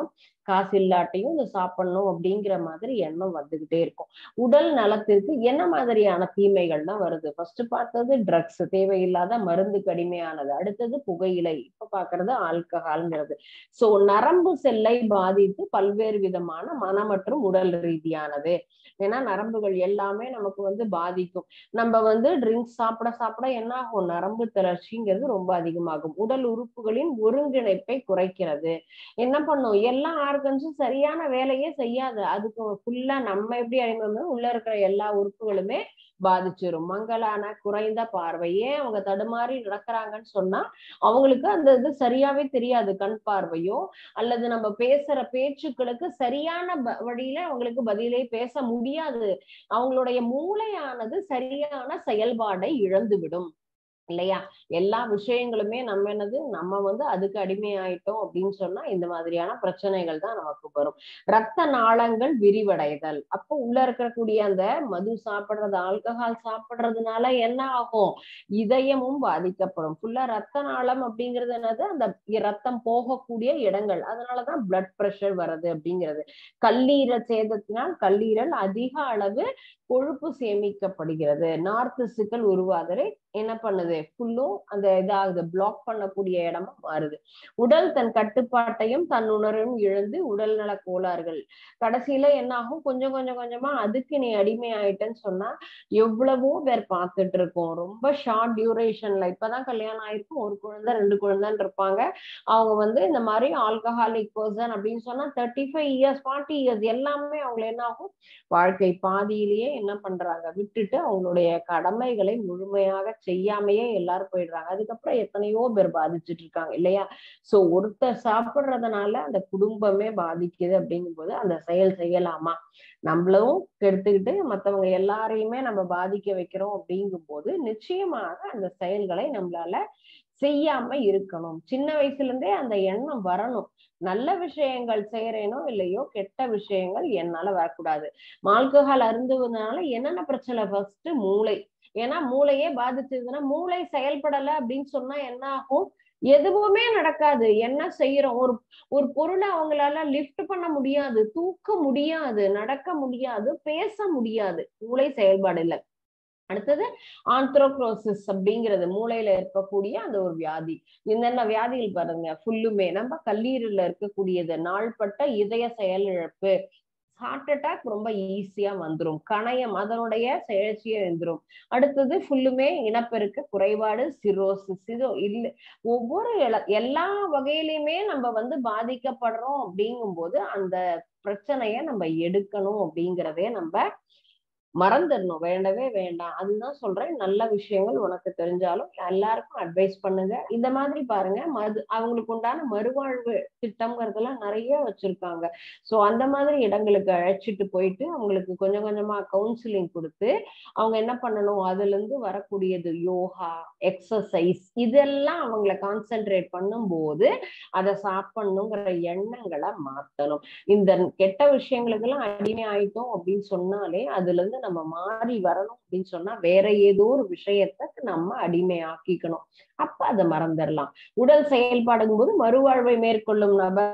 காசு இல்லாட்டியும் இது சாப்பிடணும் அப்படிங்கிற மாதிரி எண்ணம் வந்துகிட்டே இருக்கும். உடல் நலத்திற்கு என்ன மாதிரியான தீமைகள்லாம் வருது? ஃபர்ஸ்ட் பார்த்தது ட்ரக்ஸ், தேவையில்லாத மருந்துக்கு அடிமையானது. அடுத்தது புகையிலை, இப்ப பாக்குறது ஆல்கஹால்ங்கிறது. சோ நரம்பு செல்லை பாதித்து பல்வேறு விதமான மன மற்றும் உடல் ரீதியானது. ஏன்னா நரம்புகள் எல்லாமே நமக்கு வந்து பாதிக்கும். நம்ம வந்து ட்ரிங்க்ஸ் சாப்பிட சாப்பிட என்ன ஆகும்? நரம்பு தளர்ச்சிங்கிறது ரொம்ப அதிகமாகும். உடல் உறுப்புகளின் ஒருங்கிணைப்பை குறைக்கிறது. என்ன பண்ணும்? எல்லா ஆர்கன்ஸும் சரியான வேலையே செய்யாது. அதுக்கு ஃபுல்லா நம்ம எப்படி அடிமை, உள்ள இருக்கிற எல்லா உறுப்புகளுமே பாதிச்சிரும். மங்கலான குறைந்த பார்வை. ஏன் அவங்க தடுமாறி நடக்கிறாங்கன்னு சொன்னா அவங்களுக்கு அந்த இது சரியாவே தெரியாது. கண் பார்வையோ அல்லது நம்ம பேசுற பேச்சுக்களுக்கு சரியான வழியில அவங்களுக்கு பதிலே பேச முடியாது. அவங்களுடைய மூளையானது சரியான செயல்பாடை இழந்துவிடும் இல்லையா? எல்லா விஷயங்களுமே நம்ம என்னது, நம்ம வந்து அதுக்கு அடிமையாயிட்டோம் அப்படின்னு சொன்னா இந்த மாதிரியான பிரச்சனைகள் தான் நமக்கு வரும். ரத்த நாளங்கள் விரிவடைதல். அப்போ உள்ள இருக்கக்கூடிய அந்த மது சாப்பிடுறது, ஆல்கஹால் சாப்பிடுறதுனால என்ன ஆகும்? இதயமும் பாதிக்கப்படும். ஃபுல்லா ரத்த நாளம் அப்படிங்கிறது என்னது? அந்த ரத்தம் போகக்கூடிய இடங்கள். அதனாலதான் பிளட் பிரஷர் வருது அப்படிங்கிறது. கல்லீரல் சேதத்தினால் கல்லீரல் அதிக அளவு கொழுப்பு சேமிக்கப்படுகிறது. நார்த்திசுக்கள் உருவாதலை என்ன பண்ணுது? ஃபுல்லும் அந்த இதாகுது, பிளாக் பண்ணக்கூடிய இடமா மாறுது. உடல் தன் கட்டுப்பாட்டையும் தன் உணர்வையும் இழந்து உடல் நல கோளாறுகள். கடைசியில என்ன ஆகும்? கொஞ்சம் கொஞ்சம் கொஞ்சமா அதுக்கு நீ அடிமை ஆயிட்டேன்னு சொன்னா எவ்வளவோ பேர் பார்த்துட்டு இருக்கோம். ரொம்ப ஷார்ட் டியூரேஷன்ல இப்பதான் கல்யாணம் ஆயிருக்கும், ஒரு குழந்தை ரெண்டு குழந்தைன்னு இருப்பாங்க. அவங்க வந்து இந்த மாதிரி ஆல்கஹாலிக் பர்சன் அப்படின்னு சொன்னா thirty five years forty years எல்லாமே அவங்களை என்ன ஆகும்? வாழ்க்கை பாதியிலேயே என்ன பண்றாங்க? விட்டுட்டு அவங்களுடைய கடமைகளை முழுமையாக செய்யாமையே எல்லாரும் போயிடுறாங்க. அதுக்கப்புறம் எத்தனையோ பேர் பாதிச்சுட்டு இருக்காங்க இல்லையா? சோ ஒருத்தர் சாப்பிடுறதுனால அந்த குடும்பமே பாதிக்குது அப்படிங்கும் போது அந்த செயல் செய்யலாமா? நம்மளும் கெடுத்துக்கிட்டு மத்தவங்க எல்லாரையுமே நம்ம பாதிக்க வைக்கிறோம் அப்படிங்கும் போது நிச்சயமாக அந்த செயல்களை நம்மளால செய்யாம இருக்கணும். சின்ன வயசுல இருந்தே அந்த எண்ணம் வரணும். நல்ல விஷயங்கள் செய்யறேனோ இல்லையோ, கெட்ட விஷயங்கள் என்னால வரக்கூடாது. ஆல்கஹால் அருந்துவதனால என்னென்ன பிரச்சனை? ஃபர்ஸ்ட் மூளை. ஏன்னா மூளையே பாதிச்சதுன்னா, மூளை செயல்படல அப்படின்னு சொன்னா என்ன ஆகும்? எதுவுமே நடக்காது. என்ன செய்யறோம்? ஒரு ஒரு பொருளை அவங்களால லிஃப்ட் பண்ண முடியாது, தூக்க முடியாது, நடக்க முடியாது, பேச முடியாது. மூளை செயல்பாடு இல்லை. அடுத்தது ஆந்த்ரோக்ரோசிஸ் அப்படிங்கிறது மூளையில இருக்கக்கூடிய அந்த ஒரு வியாதி. என்னென்ன வியாதிகள் பாருங்க, ஃபுல்லுமே நம்ம கல்லீரல்ல இருக்கக்கூடியது. நாள்பட்ட இதய செயலிழப்பு, ஹார்ட் அட்டாக் ரொம்ப ஈஸியா வந்துரும். கணையம் அதனுடைய செயற்சியை வந்துரும். அடுத்தது ஃபுல்லுமே இனப்பெருக்க குறைபாடு, சிரோசிஸ். இது இல்ல, ஒவ்வொரு எல்லா வகையிலுமே நம்ம வந்து பாதிக்கப்படுறோம் அப்படிங்கும் போது அந்த பிரச்சனைய நம்ம எடுக்கணும் அப்படிங்கிறதே நம்ம மறந்துடணும். வேண்டவே வேண்டாம். அதுதான் சொல்றேன். நல்ல விஷயங்கள் உனக்கு தெரிஞ்சாலும் எல்லாருக்கும் அட்வைஸ் பண்ணுங்க. இந்த மாதிரி பாருங்க, மது அவங்களுக்கு உண்டான மறுவாழ்வு திட்டம்ங்கிறதெல்லாம் நிறைய வச்சிருக்காங்க. சோ அந்த மாதிரி இடங்களுக்கு அழைச்சிட்டு போயிட்டு அவங்களுக்கு கொஞ்சம் கொஞ்சமா கவுன்சிலிங் கொடுத்து அவங்க என்ன பண்ணணும்? அதுல இருந்து வரக்கூடியது யோகா, எக்ஸசைஸ் இதெல்லாம் அவங்களை கான்சென்ட்ரேட் பண்ணும் போது அதை சாப்பிடணுங்கிற எண்ணங்களை மாத்தணும். இந்த கெட்ட விஷயங்களுக்கு எல்லாம் அடிமை ஆயிட்டோம் அப்படின்னு சொன்னாலே அதுல இருந்து நம்ம மாறி வரணும் அப்படின்னு சொன்னா வேற ஏதோ ஒரு விஷயத்த நம்ம அடிமை ஆக்கிக்கணும். அப்ப அதை மறந்துடலாம். உடல் செயல்பாடுங்கும் போது மறுவாழ்வை மேற்கொள்ளும்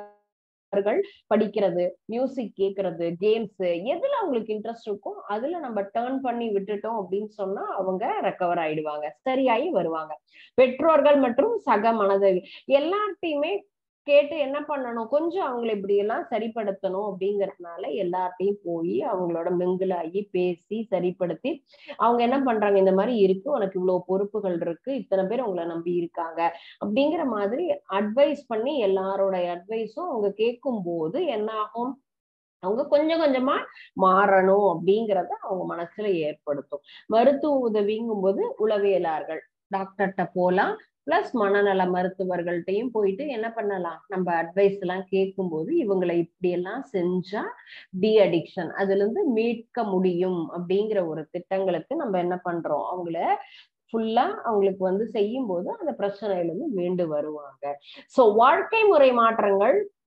நபர்கள் படிக்கிறது, மியூசிக் கேட்கறது, கேம்ஸ் எதுல அவங்களுக்கு இன்ட்ரெஸ்ட் இருக்கும் அதுல நம்ம டர்ன் பண்ணி விட்டுட்டோம் அப்படின்னு சொன்னா அவங்க ரெக்கவர் ஆயிடுவாங்க, சரியாயி வருவாங்க. பெற்றோர்கள் மற்றும் சக மனதை எல்லாத்தையுமே கேட்டு என்ன பண்ணணும்? கொஞ்சம் அவங்களை இப்படி எல்லாம் சரிப்படுத்தணும் அப்படிங்கறதுனால எல்லார்ட்டையும் போய் அவங்களோட மிங்கிள் ஆகி பேசி சரிப்படுத்தி அவங்க என்ன பண்றாங்க? இந்த மாதிரி இருக்கு, உனக்கு இவ்வளவு பொறுப்புகள் இருக்கு, இத்தனை பேர் உங்களை நம்பி இருக்காங்க அப்படிங்கிற மாதிரி அட்வைஸ் பண்ணி எல்லாரோட அட்வைஸும் அவங்க கேட்கும் போது என்ன ஆகும்? அவங்க கொஞ்சம் கொஞ்சமா மாறணும் அப்படிங்கிறத அவங்க மனசுல ஏற்படுத்தும். மருத்துவ உதவிங்கும் போது உளவியலார்கள் டாக்டர்கிட்ட போலாம். பிளஸ் மனநல மருத்துவர்கள்ட்டையும் போயிட்டு என்ன பண்ணலாம்? நம்ம அட்வைஸ் எல்லாம் கேட்கும் போது இவங்களை இப்படி எல்லாம் செஞ்சா டி அடிக்ஷன் அதுல இருந்து மீட்க முடியும் அப்படிங்கிற ஒரு திட்டங்களுக்கு நம்ம என்ன பண்றோம்? அவங்கள ஃபுல்லா அவங்களுக்கு வந்து செய்யும் போது அந்த பிரச்சனையில இருந்து மீண்டு வருவாங்க. சோ வாழ்க்கை முறை மாற்றங்கள்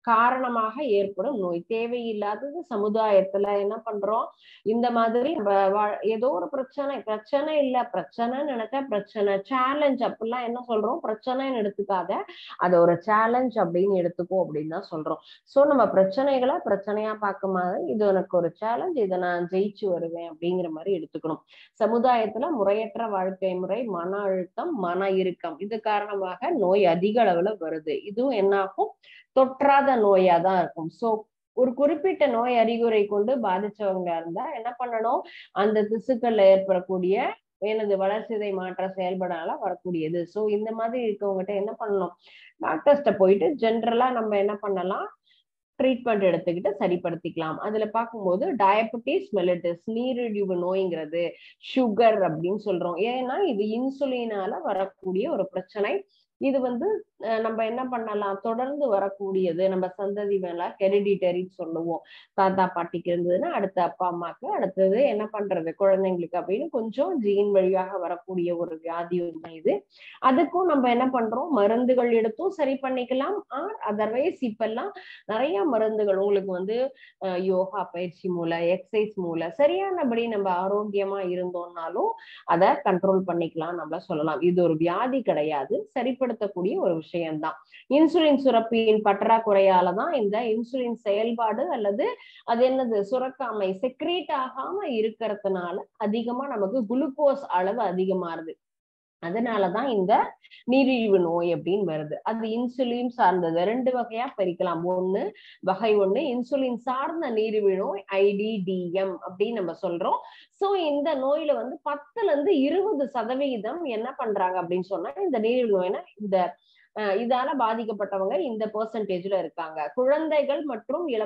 காரணமாக ஏற்படும் நோய். தேவையில்லாதது சமுதாயத்துல என்ன பண்றோம், இந்த மாதிரி ஏதோ ஒரு பிரச்சனை பிரச்சனை இல்ல பிரச்சனைன்னு நினைச்சா பிரச்சனை, சேலஞ்ச் அப்படிலாம் என்ன சொல்றோம், பிரச்சனைன்னு எடுத்துக்காத, அதை ஒரு சேலஞ்ச் அப்படின்னு எடுத்துக்கோ அப்படின்னு தான் சொல்றோம். சோ நம்ம பிரச்சனைகளை பிரச்சனையா பார்க்கும்போது இது எனக்கு ஒரு சேலஞ்ச், இதை நான் ஜெயிச்சு வருவேன் அப்படிங்கிற மாதிரி எடுத்துக்கணும். சமுதாயத்துல முறையற்ற வாழ்க்கை முறை, மன அழுத்தம், மன இறுக்கம், இது காரணமாக நோய் அதிக அளவுல வருது. இதுவும் என்னாகும், தொற்றாத நோயா தான் இருக்கும். சோ ஒரு குறிப்பிட்ட நோய் அறிகுறி கொண்டு பாதிச்சவங்க இருந்தா என்ன பண்ணணும், அந்த திசுக்கள்ல ஏற்படக்கூடிய எனது வளர்சிதை மாற்ற செயல்படால வரக்கூடியது. சோ இந்த மாதிரி இருக்கவங்ககிட்ட என்ன பண்ணணும், டாக்டர்ஸ்ட போயிட்டு ஜென்ரலா நம்ம என்ன பண்ணலாம், ட்ரீட்மெண்ட் எடுத்துக்கிட்டு சரிப்படுத்திக்கலாம். அதுல பார்க்கும்போது டயபெட்டிஸ் மெலிட்டஸ், நீரிழிவு நோய்ங்கிறது சுகர் அப்படின்னு சொல்றோம். ஏன்னா இது இன்சுலினால வரக்கூடிய ஒரு பிரச்சனை. இது வந்து நம்ம என்ன பண்ணலாம், தொடர்ந்து வரக்கூடியது, நம்ம சந்ததி மேல ஹெரிடிட்டரி சொல்லுவோம். தாத்தா பாட்டிக்கு இருந்ததுன்னா அடுத்த அப்பா அம்மாக்கு, அடுத்தது என்ன பண்றது குழந்தைங்களுக்கு அப்படின்னு கொஞ்சம் ஜீன் வழியாக வரக்கூடிய ஒரு வியாதி இது. அதுக்கும் நம்ம என்ன பண்றோம், மருந்துகள் எடுத்தும் சரி பண்ணிக்கலாம். ஆர் அதர்வைஸ் இப்ப எல்லாம் நிறைய மருந்துகள் உங்களுக்கு வந்து யோகா பயிற்சி மூலம், எக்ஸசைஸ் மூலம் சரியானபடி நம்ம ஆரோக்கியமா இருந்தோம்னாலும் அதை கண்ட்ரோல் பண்ணிக்கலாம் நம்ம சொல்லலாம். இது ஒரு வியாதி கிடையாது, சரிப்படுத்தக்கூடிய ஒரு விஷயம்தான். இன்சுலின் சுரப்பியின் பற்றாக்குறையாலதான் இந்த இன்சுலின் செயல்பாடு அல்லது அது என்னது சுரக்காமை செக்ரீட் ஆகாம இருக்கிறதுனால அதிகமா நமக்கு குளுக்கோஸ் அளவு அதிகமாறுது. அதனாலதான் இந்த நீரிழிவு நோய் அப்படின்னு வருது. அது இன்சுலின் சார்ந்தது. ரெண்டு வகையா பிரிக்கலாம். ஒண்ணு வகை ஒண்ணு இன்சுலின் சார்ந்த நீரிழிவு நோய், ஐடிடிஎம் அப்படின்னு நம்ம சொல்றோம். சோ இந்த நோயில வந்து பத்துல இருந்து இருபது சதவிகிதம் என்ன பண்றாங்க அப்படின்னு சொன்னா இந்த நீரிழிவு நோய்னா இந்த இதால பாதிக்கப்பட்டவங்க இந்த பெர்சன்டேஜ்ல இருக்காங்க. குழந்தைகள் மற்றும் இளம்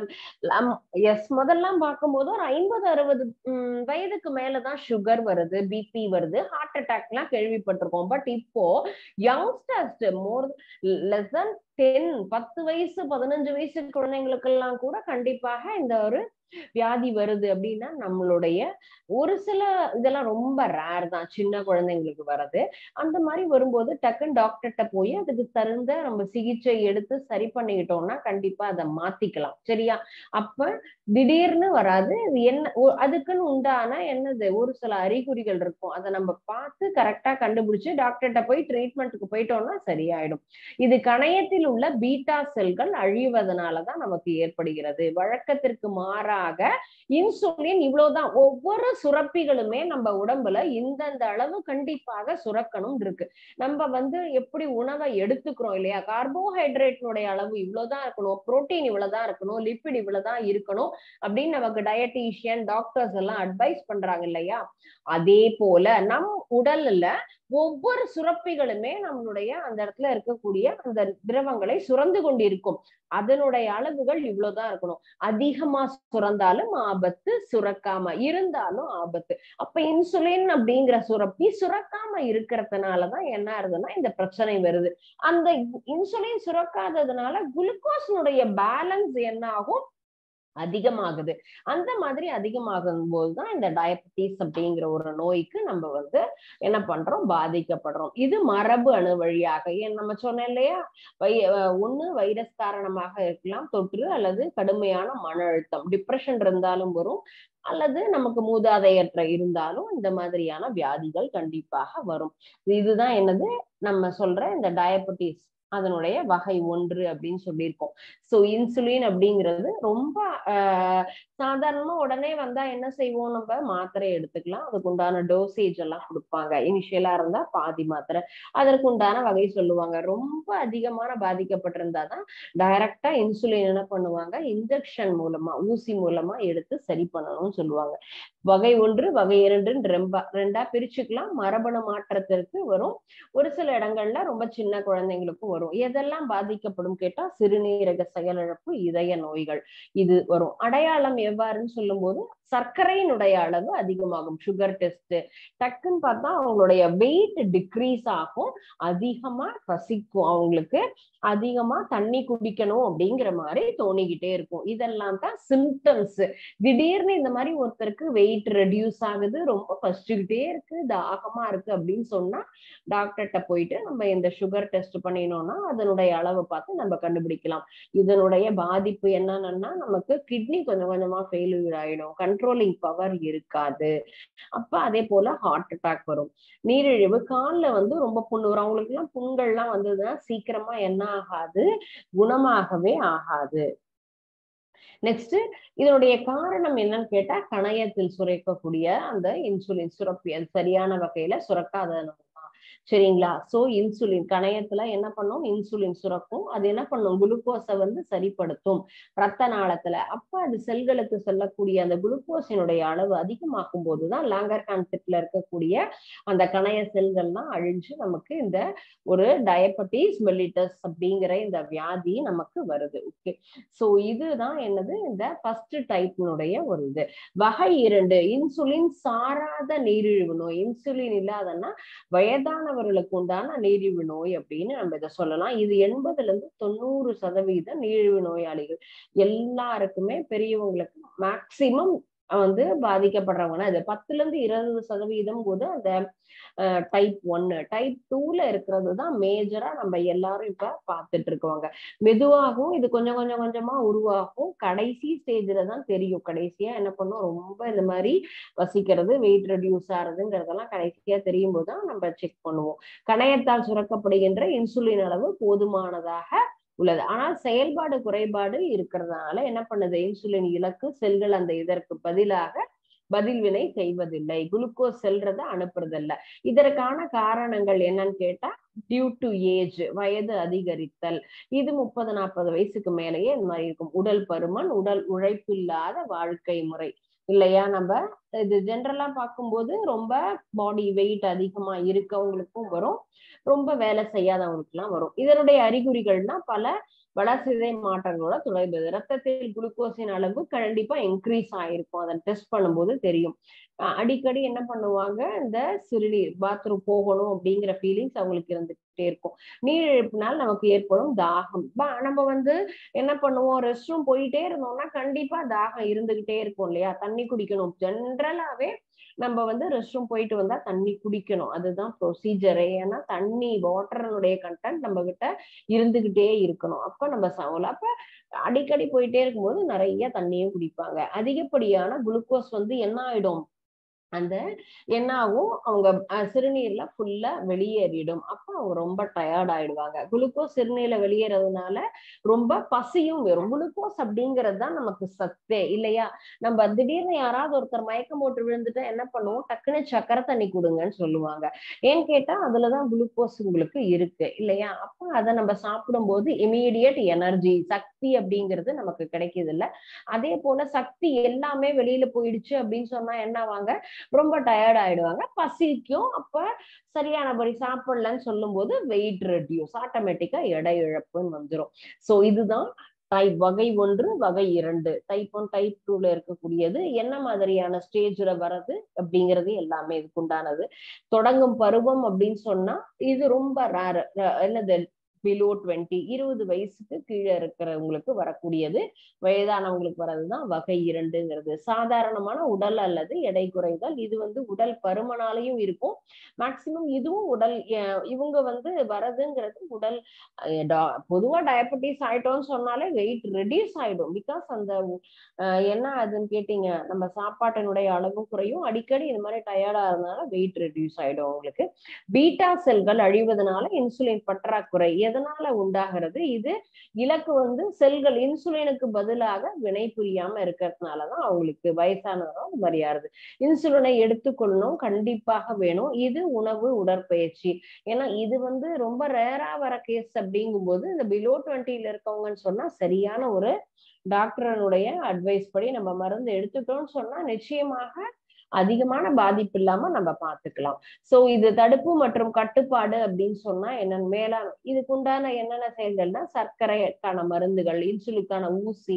எஸ் முதல்லாம் பார்க்கும்போது ஒரு ஐம்பது அறுபது உம் வயதுக்கு மேலதான் சுகர் வருது, பிபி வருது, ஹார்ட் அட்டாக் எல்லாம் கேள்விப்பட்டிருக்கோம். பட் இப்போ youngsters more less then ten பத்து வயசு பதினஞ்சு வயசு குழந்தைங்களுக்கு எல்லாம் கூட கண்டிப்பாக இந்த ஒரு வியாதி வருது. அப்படின்னா நம்மளுடைய ஒரு சில இதெல்லாம் ரொம்ப ரேர் தான், சின்ன குழந்தைங்களுக்கு வர்றது. அந்த மாதிரி வரும்போது டக்குன்னு டாக்டர்கிட்ட போய் அதுக்கு தகுந்த நம்ம சிகிச்சை எடுத்து சரி பண்ணிக்கிட்டோம்னா கண்டிப்பா அதை மாத்திக்கலாம். சரியா? அப்ப திடீர்னு வராது. இது என்ன, அதுக்குன்னு உண்டான என்னது ஒரு சில அறிகுறிகள் இருக்கும். அதை நம்ம பார்த்து கரெக்டா கண்டுபிடிச்சு டாக்டர்கிட்ட போய் ட்ரீட்மெண்ட்டுக்கு போயிட்டோம்னா சரியாயிடும். இது கணையத்தில் உள்ள பீட்டா செல்கள் அழிவதனாலதான் நமக்கு ஏற்படுகிறது. வழக்கத்திற்கு மாறா இன்சுலின் இவ்வளவுதான். ஒவ்வொரு சுரப்பிகளுமே நம்ம உடம்புல இந்தந்த அளவு கண்டிப்பாக சுரக்கணும் இருக்கு. நம்ம வந்து எப்படி உணவை எடுத்துக்கிறோம் இல்லையா, கார்போஹைட்ரேட்னுடைய அளவு இவ்வளவுதான் இருக்கணும், புரோட்டீன் இவ்வளவுதான் இருக்கணும், லிப்பிட் இவ்வளவுதான் இருக்கணும் அப்படின்னு நமக்கு டயட்டீஷியன் டாக்டர்ஸ் எல்லாம் அட்வைஸ் பண்றாங்க இல்லையா. அதே போல நம் உடல்ல ஒவ்வொரு சுரப்பிகளுமே நம்மளுடைய அந்த இடத்துல இருக்கக்கூடிய அந்த திரவங்களை சுரந்து கொண்டிருக்கும். அதனுடைய அளவுகள் இவ்வளவுதான் இருக்கணும். அதிகமா சுரந்தாலும் ஆபத்து, சுரக்காம இருந்தாலும் ஆபத்து. அப்ப இன்சுலின் அப்படிங்கிற சுரப்பி சுரக்காம இருக்கிறதுனாலதான் என்ன ஆகுதுன்னா இந்த பிரச்சனை வருது. அந்த இன்சுலின் சுரக்காததுனால குளுக்கோஸினுடைய பேலன்ஸ் என்ன ஆகும், அதிகமாகுது. அந்த மாதிரி அதிகமாகும் போதுதான் இந்த டயபெட்டிஸ் அப்படிங்கிற ஒரு நோய்க்கு நம்ம வந்து என்ன பண்றோம், பாதிக்கப்படுறோம். இது மரபு அணு வழியாக. ஏன் நம்ம சொன்னோம் இல்லையா, வை ஒண்ணு வைரஸ் காரணமாக இருக்கலாம் தொற்று, அல்லது கடுமையான மன அழுத்தம் டிப்ரெஷன் இருந்தாலும் வரும், அல்லது நமக்கு மூதாதையற்ற இருந்தாலும் இந்த மாதிரியான வியாதிகள் கண்டிப்பாக வரும். இதுதான் என்னது நம்ம சொல்ற இந்த டயபெட்டிஸ் அதனுடைய வகை ஒன்று அப்படின்னு சொல்லியிருக்கோம். சோ இன்சுலின் அப்படிங்கிறது ரொம்ப ஆஹ் சாதாரணமா உடனே வந்தா என்ன செய்வோம், நம்ம மாத்திரை எடுத்துக்கலாம். அதுக்கு உண்டான டோசேஜ் எல்லாம் கொடுப்பாங்க. இனிஷியலா இருந்தா பாதி மாத்திரை, அதற்கு உண்டான வகை சொல்லுவாங்க. ரொம்ப அதிகமான பாதிக்கப்பட்டிருந்தாதான் டைரக்டா இன்சுலின் என்ன பண்ணுவாங்க, இன்ஜெக்ஷன் மூலமா ஊசி மூலமா எடுத்து சரி பண்ணணும்னு சொல்லுவாங்க. வகை ஒன்று வகை இரண்டுன்னு ரெம்பா ரெண்டா பிரிச்சுக்கலாம். மரபணு மாற்றத்திற்கு வரும், ஒரு சில இடங்கள்ல ரொம்ப சின்ன குழந்தைங்களுக்கும் வரும். எதெல்லாம் பாதிக்கப்படும் கேட்டா சிறுநீரக செயலிழப்பு, இதய நோய்கள் இது வரும். அடையாளம் எவ்வாறுன்னு சொல்லும் போது சர்க்கரையினுடைய அளவு அதிகமாகும். சுகர் டெஸ்ட் டக்குன்னு பார்த்தா அவங்களுடைய வெயிட் டிக்ரீஸ் ஆகும், அதிகமா பசிக்கும், அவங்களுக்கு அதிகமா தண்ணி குடிக்கணும் அப்படிங்கிற மாதிரி தோணிக்கிட்டே இருக்கும். இதெல்லாம் தான் சிம்டம்ஸ். திடீர்னு இந்த மாதிரி ஒருத்தருக்கு வெயிட் ரெடியூஸ் ஆகுது, ரொம்ப பசிச்சுக்கிட்டே இருக்கு, தாகமா இருக்கு அப்படின்னு சொன்னா டாக்டர்கிட்ட போயிட்டு நம்ம இந்த சுகர் டெஸ்ட் பண்ணினோம்னா அதனுடைய அளவை பார்த்து நம்ம கண்டுபிடிக்கலாம். இதனுடைய பாதிப்பு என்னன்னா நமக்கு கிட்னி கொஞ்சம் கொஞ்சமா ஃபெயிலியர் ஆயிடும், கண்ட்ரோலிங் பவர் இருக்காது. அப்ப அதே போல ஹார்ட் அட்டாக் வரும். நீரிழிவு கால்ல வந்து ரொம்ப புண்ணு வரும். அவங்களுக்கு எல்லாம் புண்கள்லாம் வந்ததுன்னா சீக்கிரமா என்ன ஆகாது, குணமாகவே ஆகாது. நெக்ஸ்ட் இதனுடைய காரணம் என்னன்னு கேட்டா கணையத்தில் சுரக்கக்கூடிய அந்த இன்சுலின் சுரப்பி அது சரியான வகையில சுரக்காதது. சரிங்களா? சோ இன்சுலின் கணையத்துல என்ன பண்ணும், இன்சுலின் சுரக்கும், அது என்ன பண்ணும், குளுக்கோஸை வந்து சரிப்படுத்தும் ரத்த நாளத்துல. அப்ப அது செல்களுக்கு செல்லக்கூடிய அந்த குளுக்கோஸினுடைய அளவு அதிகமாக்கும் போதுதான் லாங்கர் கான்செப்ட்ல இருக்கக்கூடிய அந்த கணைய செல்கள்லாம் அழிஞ்சு நமக்கு இந்த ஒரு டயபெட்டிஸ் மெல்லிட்டஸ் அப்படிங்கிற இந்த வியாதி நமக்கு வருது. ஓகே, சோ இதுதான் என்னது இந்த ஃபர்ஸ்ட் டைப்னுடைய ஒரு இது. வகை இரண்டு இன்சுலின் சாராத நீரிழிவு நோய். இன்சுலின் இல்லாதன்னா வயதான அவர்களுக்கு உண்டான நீரிழிவு நோய் அப்படின்னு நம்ம இதை சொல்லலாம். இது எண்பதுல இருந்து தொண்ணூறு சதவீத நீரிழிவு நோயாளிகள் எல்லாருக்குமே பெரியவங்களுக்கு மேக்சிமம் வந்து பாதிக்கப்படுறவங்கன்னா இது பத்துல இருந்து இருபது சதவீதம் போது அந்த டைப் ஒன்னு டைப் டூல இருக்கிறது தான் மேஜரா நம்ம எல்லாரும் இப்ப பார்த்துட்டு இருக்கோங்க. மெதுவாகவும் இது கொஞ்சம் கொஞ்சம் கொஞ்சமா உருவாகும், கடைசி ஸ்டேஜ்ல தான் தெரியும். கடைசியா என்ன பண்ணும், ரொம்ப இந்த மாதிரி வசிக்கிறது, வெயிட் ரெடியூஸ் ஆகுறதுங்கிறதெல்லாம் கடைசியா தெரியும் போதுதான் நம்ம செக் பண்ணுவோம். கணையத்தால் சுரக்கப்படுகின்ற இன்சுலின் அளவு போதுமானதாக உள்ளது, ஆனால் செயல்பாடு குறைபாடு இருக்கிறதுனால என்ன பண்ணுது, இன்சுலின் இலக்கு செல்கள் அந்த இதற்கு பதிலாக பதில்வினை செய்வதில்லை, குளுக்கோஸ் செல்றத அனுப்புறதில்லை. இதற்கான காரணங்கள் என்னன்னு கேட்டா டியூ டு ஏஜ், வயது அதிகரித்தல். இது முப்பது நாற்பது வயசுக்கு மேலேயே இந்த மாதிரி இருக்கும். உடல் பருமன், உடல் உழைப்பு இல்லாத வாழ்க்கை முறை இல்லையா. நம்ம இது ஜென்ரலா பார்க்கும்போது ரொம்ப பாடி வெயிட் அதிகமா இருக்கவங்களுக்கும் வரும், ரொம்ப வேலை செய்யாதவங்களுக்கு எல்லாம் வரும். இதனுடைய அறிகுறிகள்னா பல வளர்சிதை மாற்றங்களோட தொடர்பு. ரத்தத்தில் குளுக்கோஸின் அளவு கண்டிப்பா இன்க்ரீஸ் ஆயிருக்கும், அதை டெஸ்ட் பண்ணும்போது தெரியும். அடிக்கடி என்ன பண்ணுவாங்க, இந்த சிறுநீர் பாத்ரூம் போகணும் அப்படிங்கிற ஃபீலிங்ஸ் அவங்களுக்கு இருந்துகிட்டே இருக்கும். நீரிழிப்பினால் நமக்கு ஏற்படும் தாகம். நம்ம வந்து என்ன பண்ணுவோம், ரெஸ்ட் ரூம் போயிட்டே இருந்தோம்னா கண்டிப்பா தாகம் இருந்துகிட்டே இருக்கும் இல்லையா. தண்ணி குடிக்கணும், ஜென்ரலாவே நம்ம வந்து ரெஸ்ட் ரூம் போயிட்டு வந்தா தண்ணி குடிக்கணும், அதுதான் ப்ரொசீஜரே. ஏன்னா தண்ணி வாட்டருடைய கண்டென்ட் நம்ம கிட்ட இருந்துகிட்டே இருக்கணும். அப்ப நம்ம சாவலாம். அப்ப அடிக்கடி போயிட்டே இருக்கும்போது நிறைய தண்ணியும் குடிப்பாங்க. அதிகப்படியான குளுக்கோஸ் வந்து என்ன ஆயிடும், அந்த என்ன ஆகும், அவங்க சிறுநீர்ல ஃபுல்லா வெளியேறிடும். அப்ப அவங்க ரொம்ப டயர்ட் ஆயிடுவாங்க. குளுக்கோஸ் சிறுநீர்ல வெளியேறதுனால ரொம்ப பசியும் வரும். குளுக்கோஸ் அப்படிங்கிறது தான் நமக்கு சத்தே இல்லையா. நம்ம திடீர்னு யாராவது ஒருத்தர் மயக்கம் போட்டு விழுந்துட்டா என்ன பண்ணுவோம், டக்குன்னு சக்கரை தண்ணி கொடுங்கன்னு சொல்லுவாங்க. ஏன்னு கேட்டா அதுலதான் குளுக்கோஸ் உங்களுக்கு இருக்கு இல்லையா. அப்ப அதை நம்ம சாப்பிடும் போது இமீடியட் எனர்ஜி, சக்தி அப்படிங்கிறது நமக்கு கிடைக்குது இல்ல. அதே போல சக்தி எல்லாமே வெளியில போயிடுச்சு அப்படின்னு சொன்னா என்ன ஆவாங்க, ரொம்ப டயர்ட் ஆயிடுவாங்க, பசிக்கும். அப்ப சரியானபடி சாப்பிடலன்னு சொல்லும் போது வெயிட் ரெடியூஸ், ஆட்டோமேட்டிக்கா எடை இழப்புன்னு வந்துடும். சோ இதுதான் டைப் வகை ஒன்று வகை இரண்டு. டைப் ஒன் டைப் டூல இருக்கக்கூடியது என்ன மாதிரியான ஸ்டேஜ்ல வர்றது அப்படிங்கிறது எல்லாமே இதுக்கு உண்டானது. தொடங்கும் பருவம் அப்படின்னு சொன்னா இது ரொம்ப ரேர். என்னது, பிலோ டுவெண்ட்டி இருபது வயசுக்கு கீழே இருக்கிறவங்களுக்கு வரக்கூடியது, வயதானவங்களுக்கு வர்றதுதான் வகை இரண்டுங்கிறது. சாதாரணமான உடல் அல்லது எடை குறைதல், இது வந்து உடல் பருமனாலையும் இருக்கும். மேக்சிமம் இதுவும் உடல் இவங்க வந்து வரதுங்கிறது உடல் பொதுவா டயபெட்டிஸ் ஆயிட்டோம்னு சொன்னாலே வெயிட் ரெடியூஸ் ஆயிடும். பிகாஸ் அந்த என்ன அதுன்னு கேட்டீங்க, நம்ம சாப்பாட்டினுடைய அளவு குறையும், அடிக்கடி இந்த மாதிரி டயர்டா இருந்தனால வெயிட் ரெடியூஸ் ஆயிடும் உங்களுக்கு. பீட்டா செல்கள் அழிவதனால இன்சுலின் பற்றாக்குறை எதனால உண்டாகிறது, இது இலக்கு வந்து செல்கள் இன்சுலினுக்கு பதிலாக வினை புரியாம இருக்கிறதுனாலதான் அவங்களுக்கு வயசானதும் மரியாதை. இன்சுலினை எடுத்துக்கொள்ளணும், கண்டிப்பாக வேணும். இது உணவு, உடற்பயிற்சி. ஏன்னா இது வந்து ரொம்ப ரேரா வர கேஸ் அப்படிங்கும் போது இந்த பிலோ டுவெண்ட்டில இருக்கவங்கன்னு சொன்னா சரியான ஒரு டாக்டருடைய அட்வைஸ் படி நம்ம மருந்து எடுத்துட்டோம்னு சொன்னா நிச்சயமாக அதிகமான பாதிப்பு இல்லாம நம்ம பாத்துக்கலாம். சோ இது தடுப்பு மற்றும் கட்டுப்பாடு அப்படின்னு சொன்னா என்னன்னு மேலான இதுக்கு உண்டான என்னென்ன செயல்கள்னா சர்க்கரைக்கான மருந்துகள், இன்சுலினுக்கான ஊசி,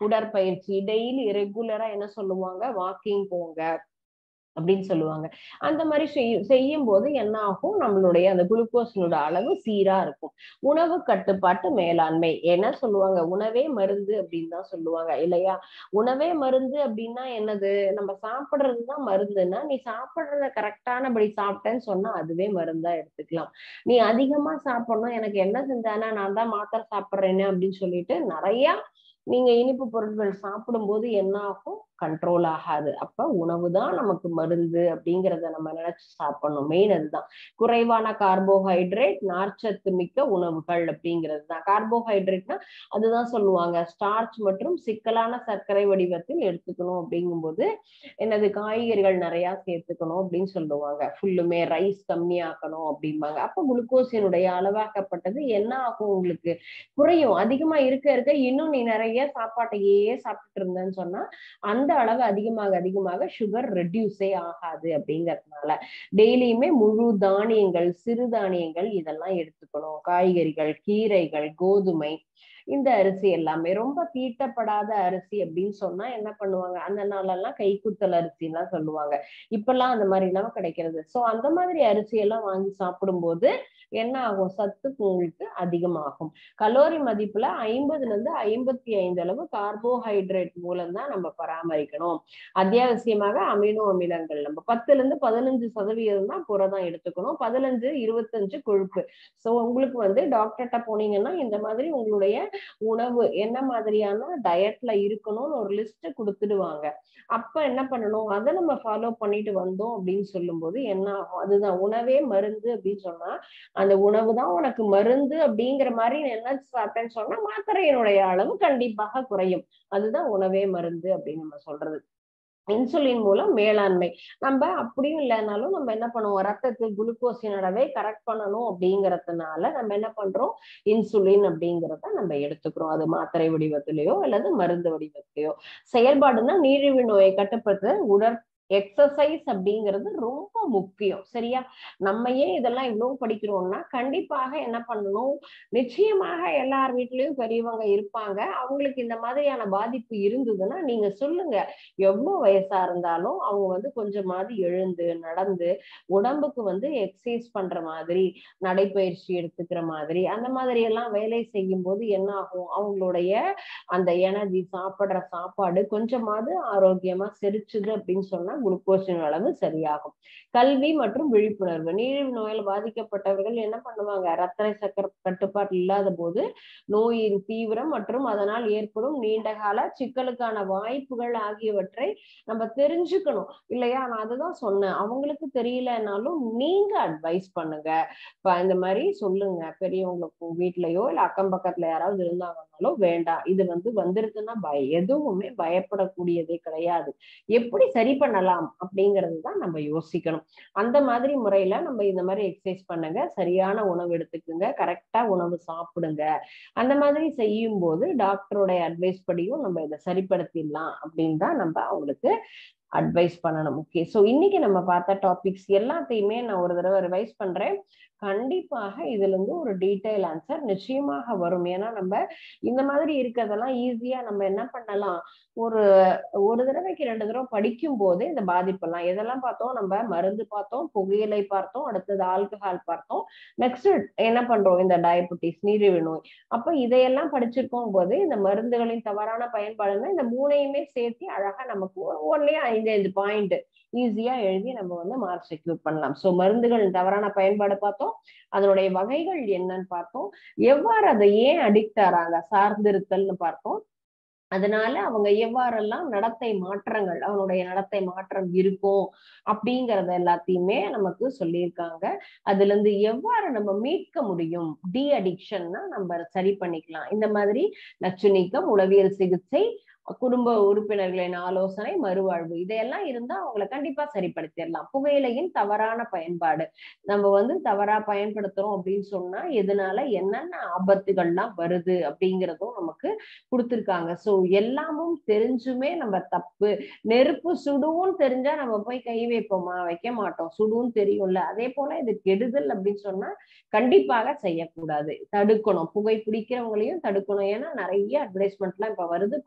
உடற்பயிற்சி டெய்லி ரெகுலரா என்ன சொல்லுவாங்க, வாக்கிங் போங்க அப்படின்னு சொல்லுவாங்க. அந்த மாதிரி செய் செய்யும் போது என்ன ஆகும், நம்மளுடைய அந்த குளுக்கோஸினோட அளவு சீரா இருக்கும். உணவு கட்டுப்பாட்டு மேலாண்மை என்ன சொல்லுவாங்க, உணவே மருந்து அப்படின்னு தான் சொல்லுவாங்க இல்லையா? உணவே மருந்து அப்படின்னா என்னது, நம்ம சாப்பிடுறதுதான் மருந்துன்னா, நீ சாப்பிடுறத கரெக்டானபடி சாப்பிட்டேன்னு சொன்னா அதுவே மருந்தா எடுத்துக்கலாம். நீ அதிகமா சாப்பிடணும், எனக்கு என்ன செஞ்சானா நான் தான் மாத்திரை சாப்பிடுறேன்னு அப்படின்னு சொல்லிட்டு நிறைய நீங்க இனிப்பு பொருட்கள் சாப்பிடும்போது என்ன ஆகும், கண்ட்ரோல் ஆகாது. அப்ப உணவு தான் நமக்கு மருந்து அப்படிங்கிறத நம்ம நினைச்சு சாப்பிடணும். மெயின் அதுதான். குறைவான கார்போஹைட்ரேட், நார்ச்சத்து மிக்க உணவுகள் அப்படிங்கிறது தான். கார்போஹைட்ரேட்னா அதுதான் சொல்லுவாங்க, ஸ்டார்ச் மற்றும் சிக்கலான சர்க்கரை வடிவத்தில் எடுத்துக்கணும் அப்படிங்கும்போது என்னது, காய்கறிகள் நிறைய சேர்த்துக்கணும் அப்படின்னு சொல்லுவாங்க. ஃபுல்லுமே ரைஸ் கம்மியாக்கணும் அப்படிம்பாங்க. அப்ப குளுக்கோஸினுடைய அளவாக்கப்பட்டது என்ன ஆகும், உங்களுக்கு குறையும். அதிகமா இருக்க இருக்க இன்னும் நீ நிறைய சாப்பாட்டையே சாப்பிட்டு இருந்தேன்னு சொன்னா அந்த அளவு அதிகமாக அதிகமாக சுகர் ரெடியூஸே ஆகாது. அப்படிங்கறதுனால டெய்லியுமே முழு தானியங்கள், சிறு தானியங்கள் இதெல்லாம் எடுத்துக்கணும். காய்கறிகள், கீரைகள், கோதுமை, இந்த அரிசி எல்லாமே ரொம்ப தீட்டப்படாத அரிசி அப்படின்னு சொன்னா என்ன பண்ணுவாங்க, அந்த நாளெல்லாம் கைக்குத்தல் அரிசி எல்லாம் சொல்லுவாங்க. இப்பெல்லாம் அந்த மாதிரி எல்லாம் கிடைக்கிறது. சோ அந்த மாதிரி அரிசி எல்லாம் வாங்கி சாப்பிடும்போது என்ன ஆகும், சத்து உங்களுக்கு அதிகமாகும். கலோரி மதிப்புல ஐம்பதுல இருந்து ஐம்பத்தி ஐந்து அளவு கார்போஹைட்ரேட் மூலம் தான் நம்ம பராமரிக்கணும். அத்தியாவசியமாக அமினோ அமிலங்கள் நம்ம பத்துல இருந்து பதினஞ்சு சதவீதம் தான் புரதம் எடுத்துக்கணும், பதினஞ்சு இருபத்தஞ்சு கொழுப்பு. சோ உங்களுக்கு வந்து டாக்டர்கிட்ட போனீங்கன்னா இந்த மாதிரி உங்களுடைய உணவு என்ன மாதிரியான டயட்ல இருக்கணும்னு ஒரு லிஸ்ட் கொடுத்துடுவாங்க. அப்ப என்ன பண்ணணும், அதை நம்ம ஃபாலோ பண்ணிட்டு வந்தோம் அப்படின்னு சொல்லும் போது என்ன ஆகும், அதுதான் உணவே மருந்து அப்படின்னு சொன்னா அந்த உணவு தான் உனக்கு மருந்து அப்படிங்கிற மாதிரி நினைச்சு சாப்பிட்டேன்னு சொன்னா மாத்திரையினுடைய அளவு கண்டிப்பாக குறையும். அதுதான் உணவே மருந்து அப்படின்னு நம்ம சொல்றது. இன்சுலின் மூலம் மேலாண்மை, நம்ம அப்படியும் இல்லைனாலும் நம்ம என்ன பண்ணுவோம், ரத்தத்தில் குளுக்கோஸின் அளவை கரெக்ட் பண்ணணும் அப்படிங்கறதுனால நம்ம என்ன பண்றோம், இன்சுலின் அப்படிங்கிறத நம்ம எடுத்துக்கிறோம். அது மாத்திரை வடிவத்திலேயோ அல்லது மருந்து வடிவத்திலேயோ. செயல்பாடுன்னா நீரிழிவு நோயை கட்டுப்படுத்த உடற் எக்ஸசைஸ் அப்படிங்கிறது ரொம்ப முக்கியம். சரியா? நம்ம ஏன் இதெல்லாம் இவ்வளவு படிக்கிறோம்னா கண்டிப்பாக என்ன பண்ணணும், நிச்சயமாக எல்லார் வீட்லயும் பெரியவங்க இருப்பாங்க. அவங்களுக்கு இந்த மாதிரியான பாதிப்பு இருந்ததுன்னா நீங்க சொல்லுங்க, எவ்வளவு வயசா இருந்தாலும் அவங்க வந்து கொஞ்சமாவது எழுந்து நடந்து உடம்புக்கு வந்து எக்ஸசைஸ் பண்ற மாதிரி, நடைப்பயிற்சி எடுத்துக்கிற மாதிரி அந்த மாதிரி எல்லாம் வேலை செய்யும் போது என்ன ஆகும், அவங்களுடைய அந்த எனர்ஜி, சாப்பிடுற சாப்பாடு கொஞ்சமாவது ஆரோக்கியமா செரிச்சுது அப்படின்னு சொன்னா குளுக்கோஸின் அளவு சரியாகும். கல்வி மற்றும் விழிப்புணர்வு, நீரிழிவு நோயால் பாதிக்கப்பட்டவர்கள் என்ன பண்ணுவாங்க, ரத்த சக்கர கட்டுப்பாடு இல்லாத போது நோயின் தீவிரம் மற்றும் அதனால் ஏற்படும் நீண்டகால சிக்கலுக்கான வாய்ப்புகள் ஆகியவற்றை நம்ம தெரிஞ்சுக்கணும் இல்லையா? நான் அதுதான் சொன்னேன், அவங்களுக்கு தெரியலனாலும் நீங்க அட்வைஸ் பண்ணுங்க. இப்ப இந்த மாதிரி சொல்லுங்க, பெரியவங்களுக்கு வீட்லயோ இல்ல அக்கம் பக்கத்துல யாராவது இருந்தாங்கன்னாலும் வேண்டாம், இது வந்து வந்துருதுன்னா பய எதுவுமே பயப்படக்கூடியதே கிடையாது, எப்படி சரி பண்ணலாம் அப்படிங்கிறது தான் நம்ம யோசிக்கணும். அந்த மாதிரி முறையில நம்ம இந்த மாதிரி எக்ஸசைஸ் பண்ணுங்க, சரியான உணவு எடுத்துக்குங்க, கரெக்டா உணவு சாப்பிடுங்க. அந்த மாதிரி செய்யும் போது டாக்டருடைய அட்வைஸ் படியும் நம்ம இதை சரிப்படுத்திடலாம் அப்படின்னு தான் நம்ம அவங்களுக்கு அட்வைஸ் பண்ணணும். ஓகே, சோ இன்னைக்கு நம்ம பார்த்த டாபிக்ஸ் எல்லாத்தையுமே நான் ஒரு தடவை ரிவைஸ் பண்றேன். கண்டிப்பாக இதுல இருந்து ஒரு டீடைல் ஆன்சர் நிச்சயமாக வரும். ஏன்னா நம்ம இந்த மாதிரி இருக்கிறதெல்லாம் ஈஸியா நம்ம என்ன பண்ணலாம், ஒரு ஒரு தடவைக்கு ரெண்டு தடவை படிக்கும் போது இந்த பாதிப்பெல்லாம் எதெல்லாம் பார்த்தோம், நம்ம மருந்து பார்த்தோம், புகையிலை பார்த்தோம், அடுத்தது ஆல்கஹால் பார்த்தோம், நெக்ஸ்ட் என்ன பண்றோம், இந்த டயபெட்டிஸ் நீரிழிவு நோய். அப்ப இதையெல்லாம் படிச்சிருக்கும் போது இந்த மருந்துகளின் தவறான பயன்பாடுன்னா இந்த மூணையுமே சேர்த்து அழகா நமக்கு ஒன்லயே ஐந்து ஐந்து பாயிண்ட் ஈஸியா எழுதி நம்ம வந்து மார்க் செக்யூர் பண்ணலாம். சோ மருந்துகள் தவறான பயன்பாடு பார்த்தோம், அதனுடைய வகைகள் என்னன்னு பார்த்தோம், எவ்வாறு அதை ஏன் அடிக்ட் ஆறாங்க, சார்ந்திருத்தல்னு பார்த்தோம், அதனால அவங்க எவ்வாறெல்லாம் நடத்தை மாற்றங்கள், அவனுடைய நடத்தை மாற்றம் இருக்கும் அப்படிங்கறத எல்லாத்தையுமே நமக்கு சொல்லியிருக்காங்க. அதுல இருந்து எவ்வாறு நம்ம மீட்க முடியும், டி அடிக்ஷன்னா நம்ம சரி பண்ணிக்கலாம். இந்த மாதிரி நச்சு நீக்கம், உளவியல் சிகிச்சை, குடும்ப உறுப்பினர்களின் ஆலோசனை, மறுவாழ்வு, இதையெல்லாம் இருந்தா அவங்களை கண்டிப்பா சரிப்படுத்திடலாம். புகையிலையின் தவறான பயன்பாடு, நம்ம வந்து தவறா பயன்படுத்துறோம் அப்படின்னு சொன்னா எதனால என்னென்ன ஆபத்துகள்லாம் வருது அப்படிங்கிறதும் நமக்கு கொடுத்திருக்காங்க. சோ எல்லாமும் தெரிஞ்சுமே நம்ம தப்பு, நெருப்பு சுடுவும் தெரிஞ்சா நம்ம போய் கை வைப்போமா, வைக்க மாட்டோம், சுடுவும் தெரியும்ல. அதே போல இது கெடுதல் அப்படின்னு சொன்னா கண்டிப்பாக செய்யக்கூடாது, தடுக்கணும். புகை பிடிக்கிறவங்களையும் தடுக்கணும். ஏன்னா நிறைய அட்வர்டைஸ்மெண்ட் எல்லாம் இப்ப வருது, பார்த்துக்கிட்டு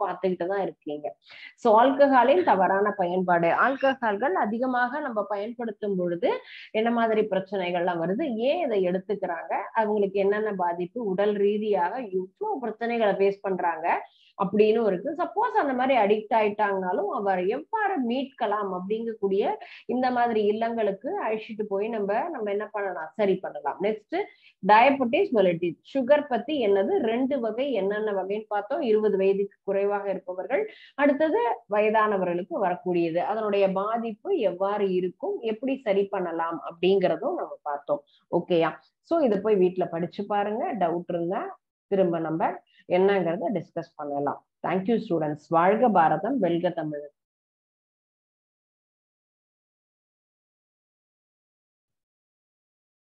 பண்ணிட்டு தான் இருக்கீங்க. சோ ஆல்கஹாலின் தவறான பயன்பாடு, ஆல்கஹால்கள் அதிகமாக நம்ம பயன்படுத்தும் பொழுது என்ன மாதிரி பிரச்சனைகள்லாம் வருது, ஏன் இதை எடுத்துக்கிறாங்க, அவங்களுக்கு என்னென்ன பாதிப்பு, உடல் ரீதியாக இவ்வளவு பிரச்சனைகளை ஃபேஸ் பண்றாங்க அப்படின்னு இருக்கு. சப்போஸ் அந்த மாதிரி அடிக்ட் ஆயிட்டாங்கனாலும் அவர் எவ்வாறு மீட்கலாம் அப்படிங்கக்கூடிய இந்த மாதிரி இல்லங்களுக்கு அழைச்சிட்டு போய் நம்ம நம்ம என்ன பண்ணலாம், சரி பண்ணலாம். நெக்ஸ்ட் டயபெட்டிஸ் மெலிட்டிஸ், சுகர் பத்தி என்னது, ரெண்டு வகை, என்னென்ன வகைன்னு பார்த்தோம். இருபது வயதுக்கு குறைவாக இருப்பவர்கள், அடுத்தது வயதானவர்களுக்கு வரக்கூடியது, அதனுடைய பாதிப்பு எவ்வாறு இருக்கும், எப்படி சரி பண்ணலாம் அப்படிங்கிறதும் நம்ம பார்த்தோம். ஓகேயா? சோ இதை போய் வீட்டுல படிச்சு பாருங்க. டவுட் இருந்தா திரும்ப நம்ம என்னங்கிறத டிஸ்கஸ் பண்ணலாம். Thank you students. வாழ்க பாரதம், வெல்க தமிழ்.